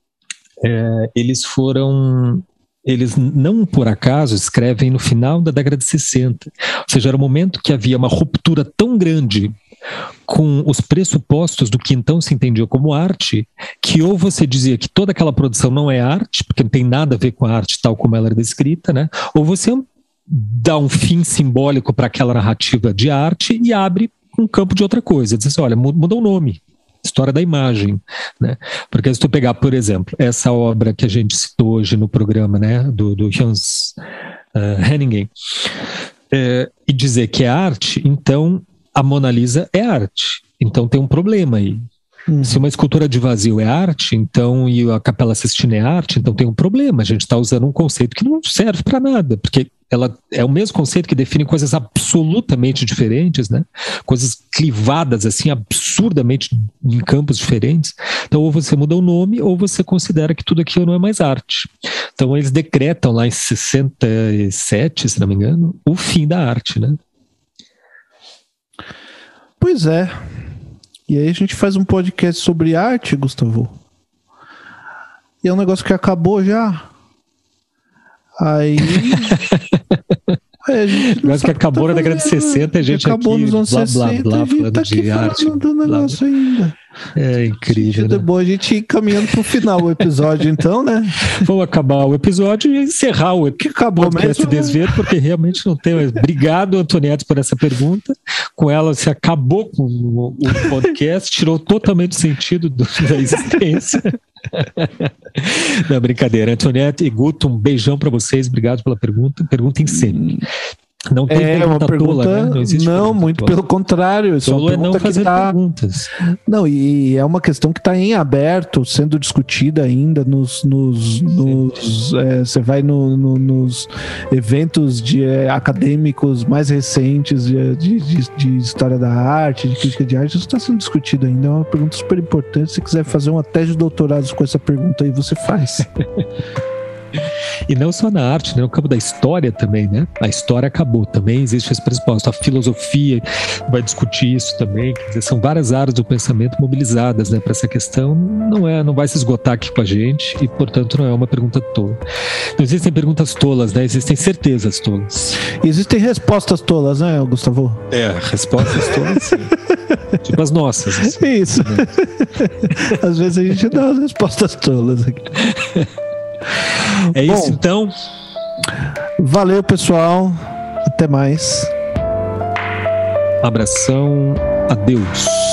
É, eles foram... Eles não por acaso escrevem no final da década de sessenta. Ou seja, era um momento que havia uma ruptura tão grande com os pressupostos do que então se entendia como arte, que ou você dizia que toda aquela produção não é arte, porque não tem nada a ver com a arte tal como ela era descrita, né? Ou você dá um fim simbólico para aquela narrativa de arte e abre um campo de outra coisa. Diz assim, olha, muda o nome. História da imagem, né? Porque se tu pegar, por exemplo, essa obra que a gente citou hoje no programa, né, do, do Hans uh, Henningen, é, e dizer que é arte, então a Mona Lisa é arte. Então tem um problema aí. Uhum. Se uma escultura de vazio é arte, então, e a Capela Sistina é arte, então tem um problema. A gente está usando um conceito que não serve para nada, porque ela é o mesmo conceito que define coisas absolutamente diferentes, né? Coisas clivadas, assim, absurdamente em campos diferentes. Então, ou você muda o nome, ou você considera que tudo aquilo não é mais arte. Então, eles decretam lá em sessenta e sete, se não me engano, o fim da arte, né? Pois é. E aí a gente faz um podcast sobre arte, Gustavo. E é um negócio que acabou já. Aí... O negócio que acabou tá na década de sessenta, a gente acabou aqui, nos anos blá, sessenta, blá, blá, a gente falando tá aqui de arte. Falando do negócio blá, ainda. É incrível, né? É bom a gente ir caminhando pro final do episódio, então, né? Vamos acabar o episódio e encerrar o que acabou podcast mesmo, Desvero, né? Porque realmente não tem mais. Obrigado, Antoniette, por essa pergunta. Com ela, você acabou com o, o podcast, tirou totalmente o sentido do, da existência. Não, brincadeira. Antoniette e Guto, um beijão para vocês. Obrigado pela pergunta. Perguntem sempre. Não tem é pergunta, uma pergunta tola, né? Não, existe não pergunta muito tola. pelo contrário. Isso Tolo é, é não fazer tá... perguntas. Não, e é uma questão que está em aberto, sendo discutida ainda nos... nos, nos é, você vai no, no, nos eventos de, é, acadêmicos mais recentes de, de, de, de história da arte, de crítica de arte, isso está sendo discutido ainda. É uma pergunta super importante. Se você quiser fazer uma tese de doutorado com essa pergunta aí, você faz. E não só na arte, né? No campo da história também, né? A história acabou, também existe esse pressuposto. A filosofia vai discutir isso também. Quer dizer, são várias áreas do pensamento mobilizadas, né, para essa questão. Não é, não vai se esgotar aqui com a gente e, portanto, não é uma pergunta tola. Não existem perguntas tolas, né? Existem certezas tolas. E existem respostas tolas, né, Gustavo? É, respostas tolas, sim. Tipo as nossas. Assim, isso. Né? Às vezes a gente dá as respostas tolas aqui. É Bom, isso, então. Valeu, pessoal. Até mais. Abração. Adeus.